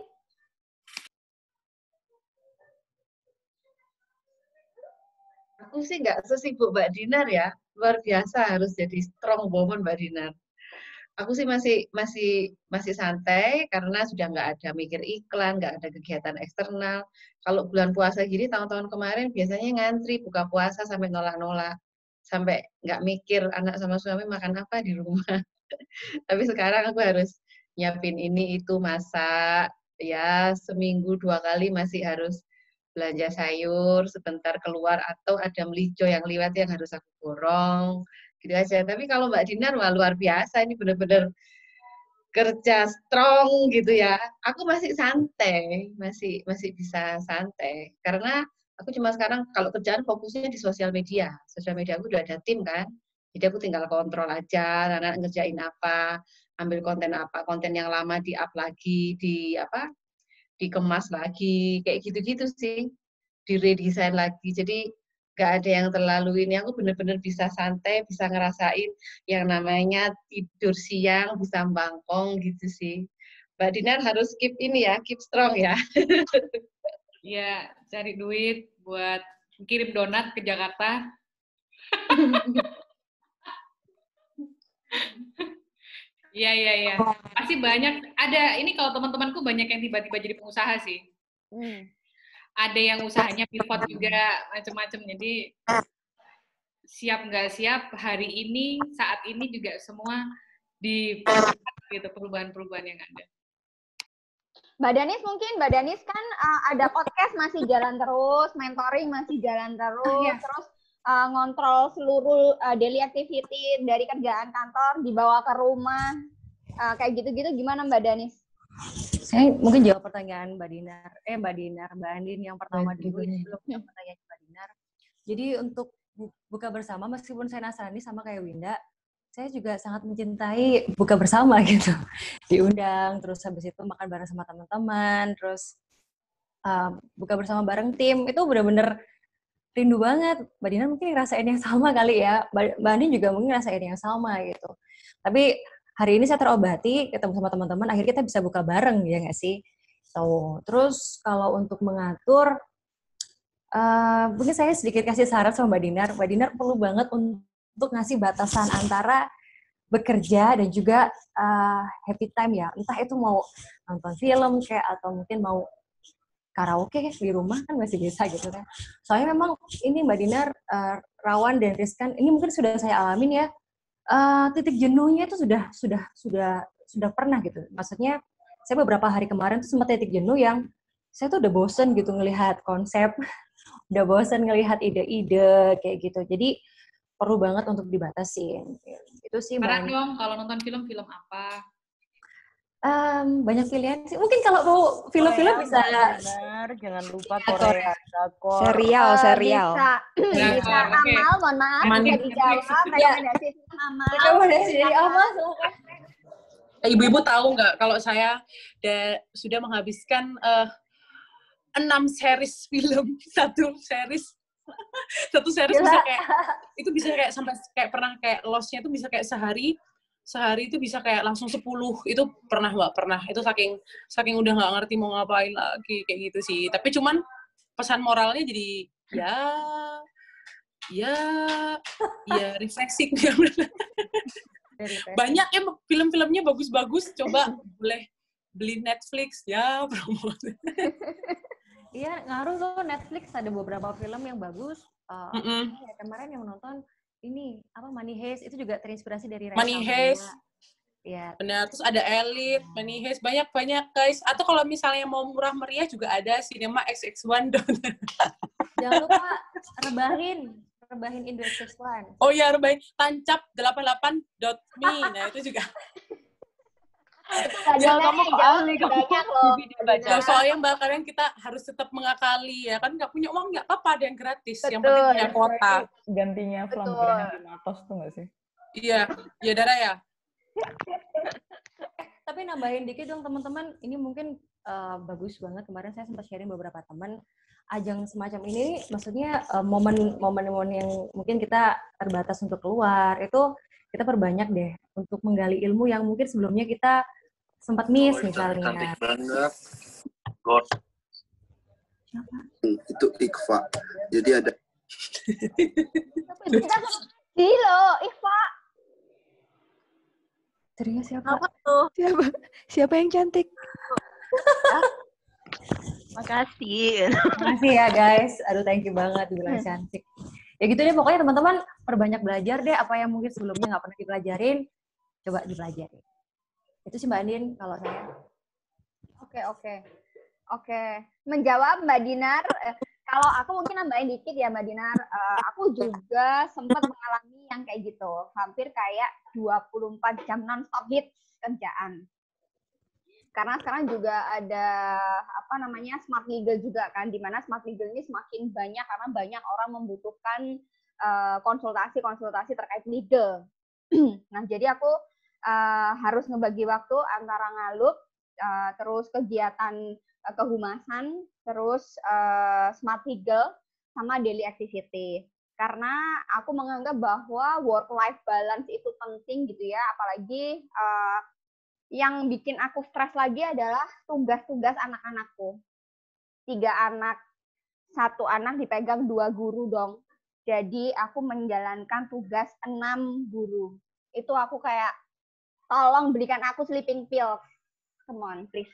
Aku sih nggak sesibuk Mbak Dinar ya. Luar biasa harus jadi strong woman Mbak Dinar. Aku sih masih santai karena sudah nggak ada mikir iklan, nggak ada kegiatan eksternal. Kalau bulan puasa gini tahun-tahun kemarin biasanya ngantri buka puasa sampai nolak-nolak, sampai nggak mikir anak sama suami makan apa di rumah. Tapi sekarang aku harus nyiapin ini itu, masak, ya seminggu 2 kali masih harus belanja sayur, sebentar keluar atau ada melijo yang lewat yang harus aku borong. Gitu aja. Tapi kalau Mbak Dinar wah luar biasa, ini benar-benar kerja strong gitu ya. Aku masih santai, masih bisa santai karena aku cuma sekarang kalau kerjaan fokusnya di sosial media. Sosial media aku udah ada tim kan. Jadi aku tinggal kontrol aja anak ngerjain apa, ambil konten yang lama di-up lagi, dikemas lagi, kayak gitu-gitu sih. Di-redesign lagi. Jadi nggak ada yang terlalu ini, aku benar-benar bisa santai, bisa ngerasain yang namanya tidur siang, bisa bangkong gitu sih. Mbak Dinar harus keep ini ya, keep strong ya. Iya, cari duit buat kirim donat ke Jakarta. Iya. Pasti banyak, ada ini kalau teman-temanku banyak yang tiba-tiba jadi pengusaha sih. Ada yang usahanya pivot juga macam-macam. Jadi siap nggak siap hari ini saat ini juga semua dipercepat gitu perubahan-perubahan yang ada. Mbak Danis kan ada podcast masih jalan terus, mentoring masih jalan terus, terus ngontrol seluruh daily activity dari kerjaan kantor dibawa ke rumah, kayak gitu-gitu gimana Mbak Danis? Saya mungkin jawab pertanyaan Mbak Andin yang pertama dulu sebelum pertanyaan Mbak Dinar. Jadi untuk buka bersama, meskipun saya nasrani sama kayak Winda, saya juga sangat mencintai buka bersama gitu. Diundang, terus habis itu makan bareng sama teman-teman, terus buka bersama bareng tim, itu benar-benar rindu banget. Mbak Dinar mungkin ngerasain yang sama kali ya, Mbak Andin juga mungkin ngerasain yang sama gitu. Tapi hari ini saya terobati, ketemu sama teman-teman, akhirnya kita bisa buka bareng, ya nggak sih? So, terus kalau untuk mengatur, mungkin saya sedikit kasih saran sama Mbak Dinar. Mbak Dinar perlu banget untuk ngasih batasan antara bekerja dan juga happy time ya. Entah itu mau nonton film kayak atau mungkin mau karaoke di rumah kan masih bisa gitu kan. Soalnya memang ini Mbak Dinar rawan dan riskan. Ini mungkin sudah saya alamin ya. Titik jenuhnya itu sudah pernah gitu. Maksudnya saya beberapa hari kemarin tuh sempat titik jenuh yang saya tuh udah bosen gitu ngelihat konsep, udah bosen ngelihat ide-ide kayak gitu. Jadi perlu banget untuk dibatasin. Itu sih Mbak. Dong kalau nonton film apa? Banyak pilihan sih. Mungkin kalau mau film-film bisa. Benar, jangan lupa Korea. Serial. Bisa Amal, mohon maaf. Bisa dijawab. Rekomendasi film Amal. Rekomendasi dari Amal. Ibu-ibu tahu nggak kalau saya sudah menghabiskan 6 series film, satu series bisa kayak itu bisa kayak sampai kayak pernah kayak loss-nya itu bisa kayak sehari itu bisa kayak langsung 10. Itu pernah Mbak, pernah. Itu saking udah nggak ngerti mau ngapain lagi kayak gitu sih. Tapi cuman pesan moralnya jadi ya refreshing. Banyak ya film-filmnya bagus-bagus, coba boleh beli Netflix ya, promosi. Iya, ngaruh tuh Netflix ada beberapa film yang bagus. Kemarin yang nonton ini apa Money Heist itu juga terinspirasi dari Money Heist. Ya. Benar, terus ada Elite, Money Heist, banyak guys. Atau kalau misalnya mau murah meriah juga ada Cinema XX1. Jangan lupa rebahin Indo XX1. Oh iya, rebahin tancap88.me. Nah, itu juga. Ya, kamu banyak loh. Soalnya Mbak, kadang kita harus tetap mengakali ya kan, nggak punya uang nggak apa-apa, ada yang gratis. Betul. Yang penting punya kuota. Gantinya flamboyan di Matos tuh nggak sih? Iya, ya Dara ya. Tapi nambahin dikit dong teman-teman, ini mungkin bagus banget. Kemarin saya sempat sharing beberapa teman ajang semacam ini, maksudnya momen-momen yang mungkin kita terbatas untuk keluar itu kita perbanyak deh untuk menggali ilmu yang mungkin sebelumnya kita sempat miss misalnya. Cantik banget. God. Siapa? Itu Iqfa. Jadi ada. Halo, Iqfa. Teriak siapa? Apa tuh? Siapa yang cantik? Makasih. Makasih ya guys. Aduh thank you banget dibilang cantik. Ya gitu deh pokoknya teman-teman perbanyak belajar deh apa yang mungkin sebelumnya nggak pernah dipelajarin, coba dipelajari. Itu sih Mbak Andin kalau saya. Oke. Menjawab Mbak Dinar, kalau aku mungkin nambahin dikit ya Mbak Dinar, aku juga sempat mengalami yang kayak gitu, hampir kayak 24 jam non-stop hits kerjaan. Karena sekarang juga ada smart legal juga kan, di mana smart legal ini semakin banyak karena banyak orang membutuhkan konsultasi terkait legal. Nah jadi aku harus ngebagi waktu antara ngalup, terus kegiatan kehumasan, terus smart legal sama daily activity. Karena aku menganggap bahwa work-life balance itu penting gitu ya, apalagi yang bikin aku stres lagi adalah tugas-tugas anak-anakku. 3 anak, 1 anak dipegang 2 guru dong. Jadi aku menjalankan tugas 6 guru. Itu aku kayak, tolong belikan aku sleeping pills. Come on, please.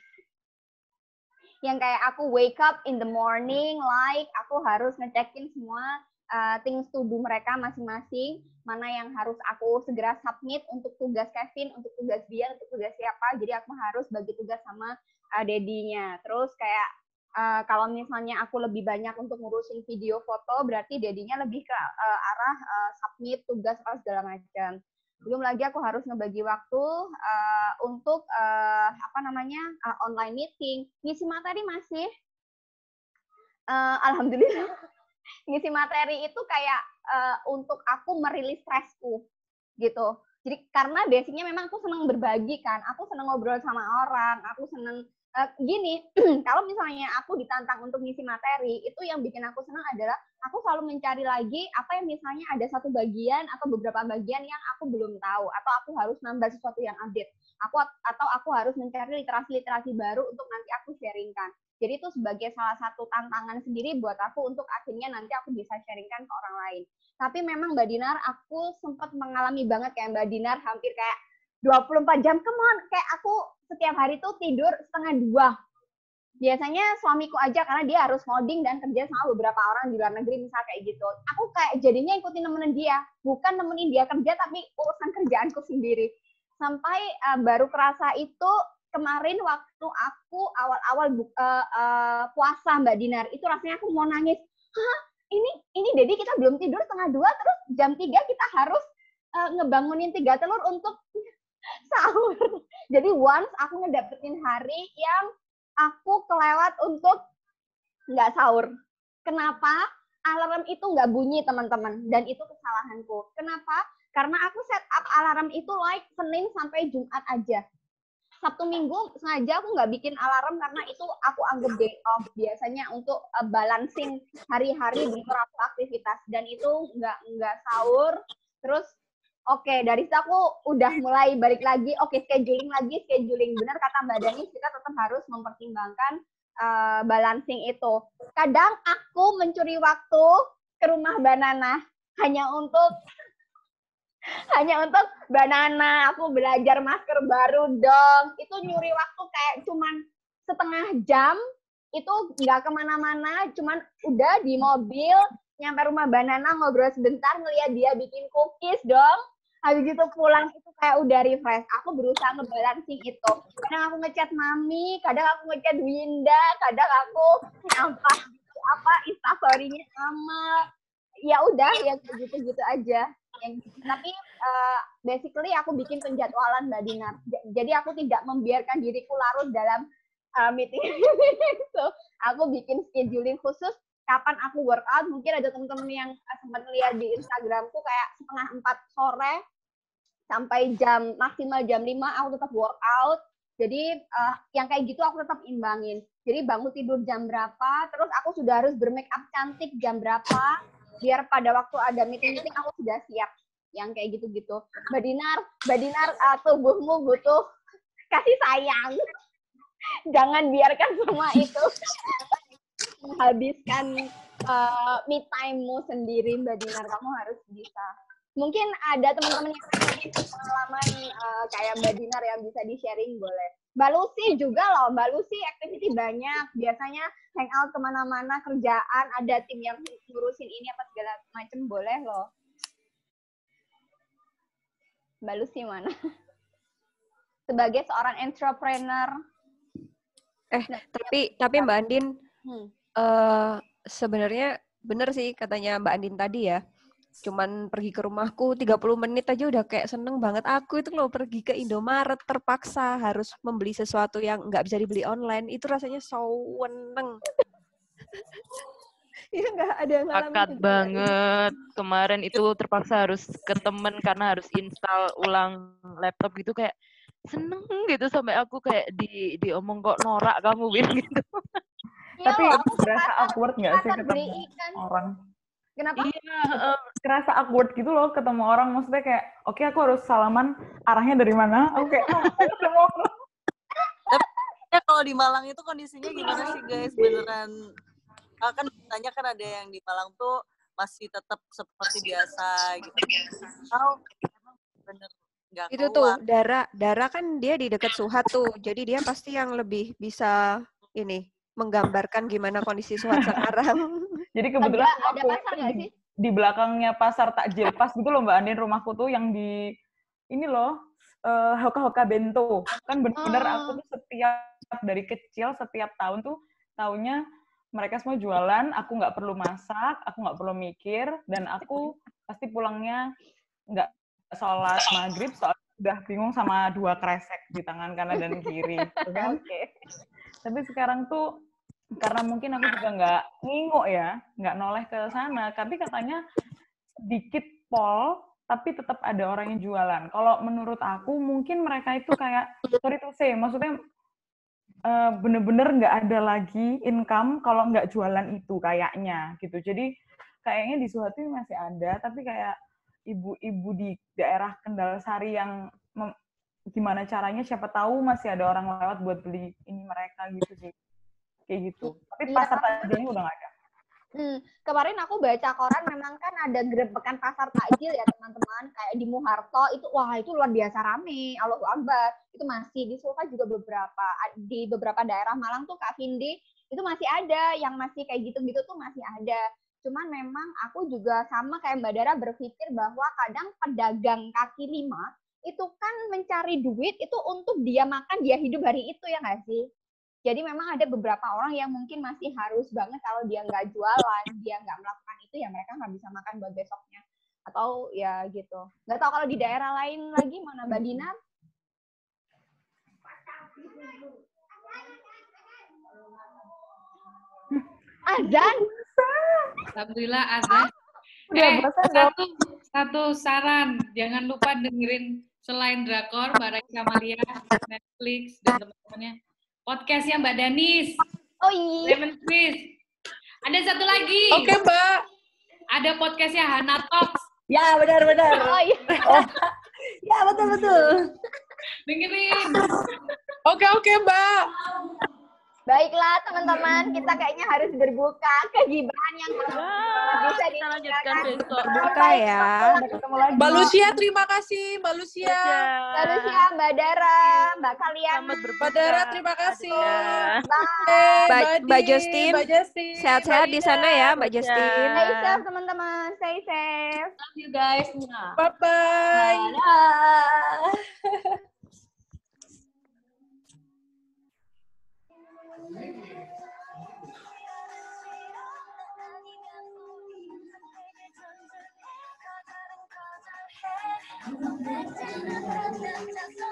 Yang kayak aku wake up in the morning, like aku harus ngecekin semua things to do mereka masing-masing, mana yang harus aku segera submit untuk tugas Kevin, untuk tugas dia, untuk tugas siapa. Jadi aku harus bagi tugas sama dedinya. Terus kayak kalau misalnya aku lebih banyak untuk ngurusin video foto, berarti dedinya lebih ke arah submit tugas atau segala macam. Belum lagi aku harus ngebagi waktu untuk online meeting. Ngisi materi masih alhamdulillah. Ngisi materi itu kayak untuk aku merilis stresku gitu. Jadi karena basicnya memang aku senang berbagi kan, aku senang ngobrol sama orang, aku senang gini. Kalau misalnya aku ditantang untuk ngisi materi, itu yang bikin aku senang adalah aku selalu mencari lagi apa yang misalnya ada satu bagian atau beberapa bagian yang aku belum tahu, atau aku harus nambah sesuatu yang update. Atau aku harus mencari literasi baru untuk nanti aku sharingkan. Jadi itu sebagai salah satu tantangan sendiri buat aku untuk akhirnya nanti aku bisa sharingkan ke orang lain. Tapi memang Mbak Dinar, aku sempat mengalami banget kayak Mbak Dinar hampir kayak 24 jam, come on. Kayak aku setiap hari tuh tidur 1:30. Biasanya suamiku aja karena dia harus ngoding dan kerja sama beberapa orang di luar negeri misal kayak gitu. Aku kayak jadinya ikutin nemenin dia. Bukan nemenin dia kerja tapi urusan kerjaanku sendiri. Sampai baru kerasa itu kemarin waktu aku awal-awal puasa Mbak Dinar, itu rasanya aku mau nangis. Hah, ini Dedi kita belum tidur 1:30, terus jam 3 kita harus ngebangunin 3 telur untuk sahur. Jadi once aku ngedapetin hari yang aku kelewat untuk nggak sahur. Kenapa? Alarm itu nggak bunyi teman-teman, dan itu kesalahanku. Kenapa? Karena aku set up alarm itu like Senin sampai Jumat aja. Sabtu Minggu sengaja aku nggak bikin alarm karena itu aku anggap day off biasanya untuk balancing hari-hari bentur aku aktivitas, dan itu nggak sahur. Terus dari situ aku udah mulai balik lagi, scheduling. Benar kata Mbak Dani, kita tetap harus mempertimbangkan balancing itu. Kadang aku mencuri waktu ke rumah Banana hanya untuk Banana, aku belajar masker baru dong. Itu nyuri waktu kayak cuman setengah jam, itu nggak kemana-mana, cuman udah di mobil, nyampe rumah Banana, ngobrol sebentar, ngeliat dia bikin cookies dong. Habis itu pulang itu kayak udah refresh. Aku berusaha ngebalancing itu. Kadang aku ngechat Mami, kadang aku ngechat Winda, kadang aku Instastory-nya sama. Ya udah, ya gitu-gitu aja. Tapi basically aku bikin penjadwalan Mbak Dinar. Jadi aku tidak membiarkan diriku larut dalam meeting itu. Aku bikin scheduling khusus kapan aku workout. Mungkin ada teman-teman yang sempat lihat di Instagramku kayak 3:30 sore sampai maksimal jam 5 aku tetap workout. Jadi yang kayak gitu aku tetap imbangin. Jadi bangun tidur jam berapa, terus aku sudah harus bermake up cantik jam berapa, biar pada waktu ada meeting-meeting aku sudah siap. Yang kayak gitu-gitu. Mbak Dinar, tubuhmu butuh kasih sayang. Jangan biarkan semua itu menghabiskan me time-mu sendiri, Mbak Dinar. Kamu harus bisa. Mungkin ada teman-teman yang punya pengalaman kayak Mbak Dinar yang bisa di-sharing, boleh. Mbak Lucy juga loh, Mbak Lucy activity banyak. Biasanya hangout kemana-mana, kerjaan, ada tim yang ngurusin ini apa segala macam, boleh loh. Mbak Lucy mana? Sebagai seorang entrepreneur. Tapi Mbak Andin, sebenarnya bener sih katanya Mbak Andin tadi ya. Cuman pergi ke rumahku 30 menit aja udah kayak seneng banget. Aku itu loh pergi ke Indomaret terpaksa harus membeli sesuatu yang nggak bisa dibeli online. Itu rasanya seneng. Iya nggak ada yang ngalamin. Akad banget. Kemarin itu terpaksa harus ke temen karena harus install ulang laptop gitu, kayak seneng gitu sampai aku kayak diomong kok norak kamu gitu. Tapi berasa awkward nggak sih ketemu orang? Kenapa? Iya, kerasa awkward gitu loh ketemu orang. Maksudnya kayak, oke, aku harus salaman, arahnya dari mana? Oke, ketemu orang. Tapi kalau di Malang itu kondisinya gimana sih guys? Beneran, kan tanya kan ada yang di Malang tuh masih tetap seperti biasa gitu. Atau emang bener nggak keluar? Itu tuh, Dara kan dia di dekat Suhat tuh. Jadi dia pasti yang lebih bisa menggambarkan gimana kondisi Suhat sekarang. Jadi kebetulan ada pasar nggak sih? Di belakangnya pasar Takjil pas gitu loh Mbak Andin, rumahku tuh yang di ini loh, Hoka Bento. Kan bener-bener aku tuh dari kecil setiap tahun tuh taunya mereka semua jualan, aku nggak perlu masak, aku nggak perlu mikir, dan aku pasti pulangnya nggak sholat maghrib soalnya udah bingung sama 2 kresek di tangan kanan dan kiri, kan? Tapi sekarang tuh karena mungkin aku juga nggak nginguk ya, nggak noleh ke sana, tapi katanya sedikit pol, tapi tetap ada orang yang jualan. Kalau menurut aku mungkin mereka itu kayak, sorry to say, maksudnya bener-bener nggak ada lagi income kalau nggak jualan itu kayaknya gitu. Jadi kayaknya di Suhat masih ada, tapi kayak ibu-ibu di daerah Kendal Sari yang gimana caranya, siapa tahu masih ada orang lewat buat beli ini mereka gitu sih. Kayak gitu. Tapi pasar takjilnya udah nggak ada. Kemarin aku baca koran, memang kan ada gerebekan pasar takjil ya teman-teman, kayak di Muharto itu, wah itu luar biasa rame, Allahu Akbar. Itu masih di Sulfa juga di beberapa daerah Malang tuh Kak Vindi itu masih ada yang masih kayak gitu-gitu tuh masih ada. Cuman memang aku juga sama kayak Mbak Dara berpikir bahwa kadang pedagang kaki lima itu kan mencari duit itu untuk dia makan, dia hidup hari itu, ya nggak sih? Jadi memang ada beberapa orang yang mungkin masih harus banget kalau dia nggak jualan, dia nggak melakukan itu, ya mereka nggak bisa makan buat besoknya. Atau ya gitu. Nggak tahu kalau di daerah lain lagi, mana Mbak Dinar? Azan? Alhamdulillah azan. Satu saran, jangan lupa dengerin selain drakor Mbak Raisa Malia, Netflix dan teman-temannya. Podcastnya Mbak Danis. Oh iya. Lemon Quiz. Ada satu lagi. Oke, Mbak. Ada podcastnya Hana Talks. Ya, benar-benar. Oh iya. Ya, betul-betul. Dengerin. Oke, Mbak. Baiklah teman-teman, kita kayaknya harus berbuka kegibahan yang bisa Kita lanjutkan besok. Buka ya. Ketemu lagi. Mbak Lucia, terima kasih. Mbak Lucia. Terus ya Mbak Dara, Mbak kalian. Mbak Dara, terima kasih. Mbak Justin. Mbak Justin. Sehat-sehat di sana ya, Mbak Justin. Stay safe teman-teman, stay safe. Love you guys. Bye-bye. Dadah.